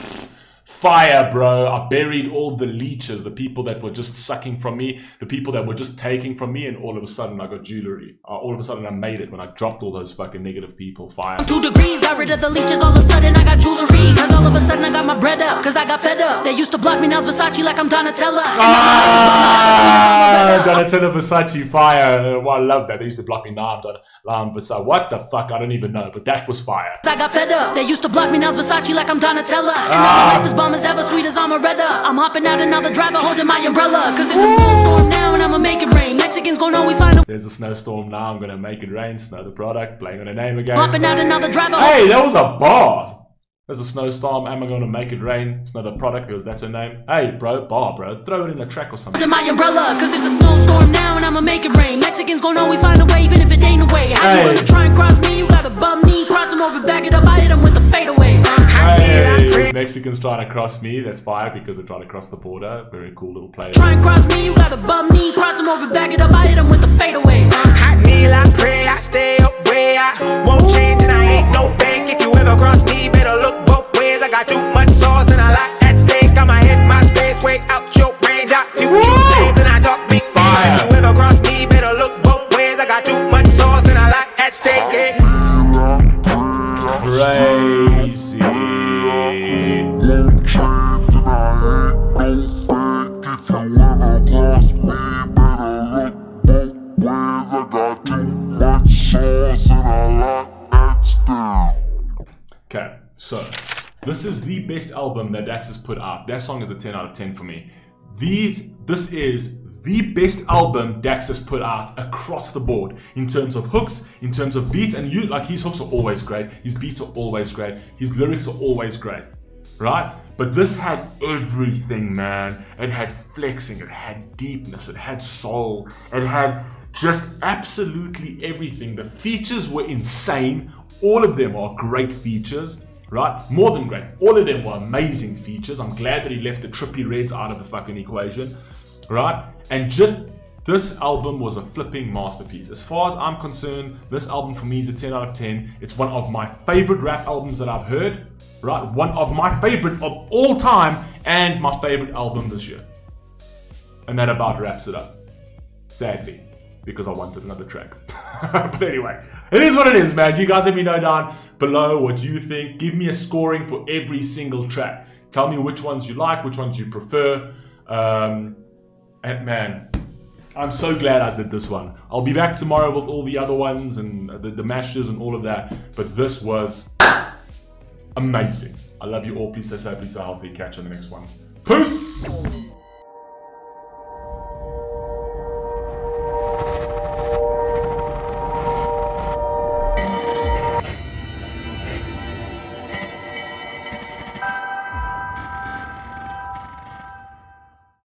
Fire, bro. I buried all the leeches, the people that were just sucking from me, the people that were just taking from me, and all of a sudden I got jewelry. Uh, all of a sudden I made it when I dropped all those fucking negative people. Fire. Two degrees, got rid of the leeches. All of a sudden I got jewelry. Cause all of a sudden I got my bread up. Cause I got fed up. They used to block me, now Versace like I'm Donatella. Ah, Donatella Versace, fire. Well, I love that. They used to block me, now I'm Don um, Versace. What the fuck? I don't even know, but that was fire. I got fed up. They used to block me, now Versace like I'm Donatella. And ah. my life is bomb as ever, sweet as Amaretta. I'm hopping out another driver holding my umbrella. Cause it's a snowstorm now and I'ma make it rain. Mexicans gon' know we find a There's a snowstorm now, I'm gonna make it rain. Snow the product, playing on a name again. Hopping out another driver. Hey, that was a bar. There's a snowstorm, am I gonna make it rain? It's not the product, because that's her name. Hey, bro, bar, bro. Throw it in a track or something. My umbrella, cause it's a snowstorm now and I'ma make it rain. Mexicans gon' know we find a way, even if it ain't a way. How hey. you gonna try and cross me? You gotta bum me, cross him over, back it up, I hit him with a fadeaway. Hey, Mexicans trying to cross me, that's fire because they're trying to cross the border. Very cool little play. Try and cross me, you gotta bum me, cross him over, back it up, I hit him with a fadeaway. I kneel, I pray, I stay up way, I won't change and I ain't no fake. If you ever cross me, better look both ways. I got too much sauce and I like that steak. I'ma hit my space, way out your range. I mute you names and I talk big fire. If you ever cross me, better look both ways. I got too much sauce and I like that steak. Yeah. Crazy. Okay, so this is the best album that Dax has put out. That song is a ten out of ten for me. These, this is the best album Dax has put out across the board in terms of hooks, in terms of beats, and you like his hooks are always great, his beats are always great, his lyrics are always great, right? But this had everything, man. It had flexing, it had deepness, it had soul, it had just absolutely everything. The features were insane. All of them are great features, right? More than great. All of them were amazing features. I'm glad that he left the Trippie Reds out of the fucking equation, right? And just this album was a flipping masterpiece. As far as I'm concerned, this album for me is a ten out of ten. It's one of my favorite rap albums that I've heard, right? One of my favorite of all time and my favorite album this year. And that about wraps it up, sadly, because I wanted another track. But anyway, it is what it is, man. You guys let me know down below what you think. Give me a scoring for every single track. Tell me which ones you like, which ones you prefer. Um, and man, I'm so glad I did this one. I'll be back tomorrow with all the other ones and the, the mashes and all of that. But this was amazing. I love you all. Please stay safe, please stay healthy. Catch you on the next one. Peace!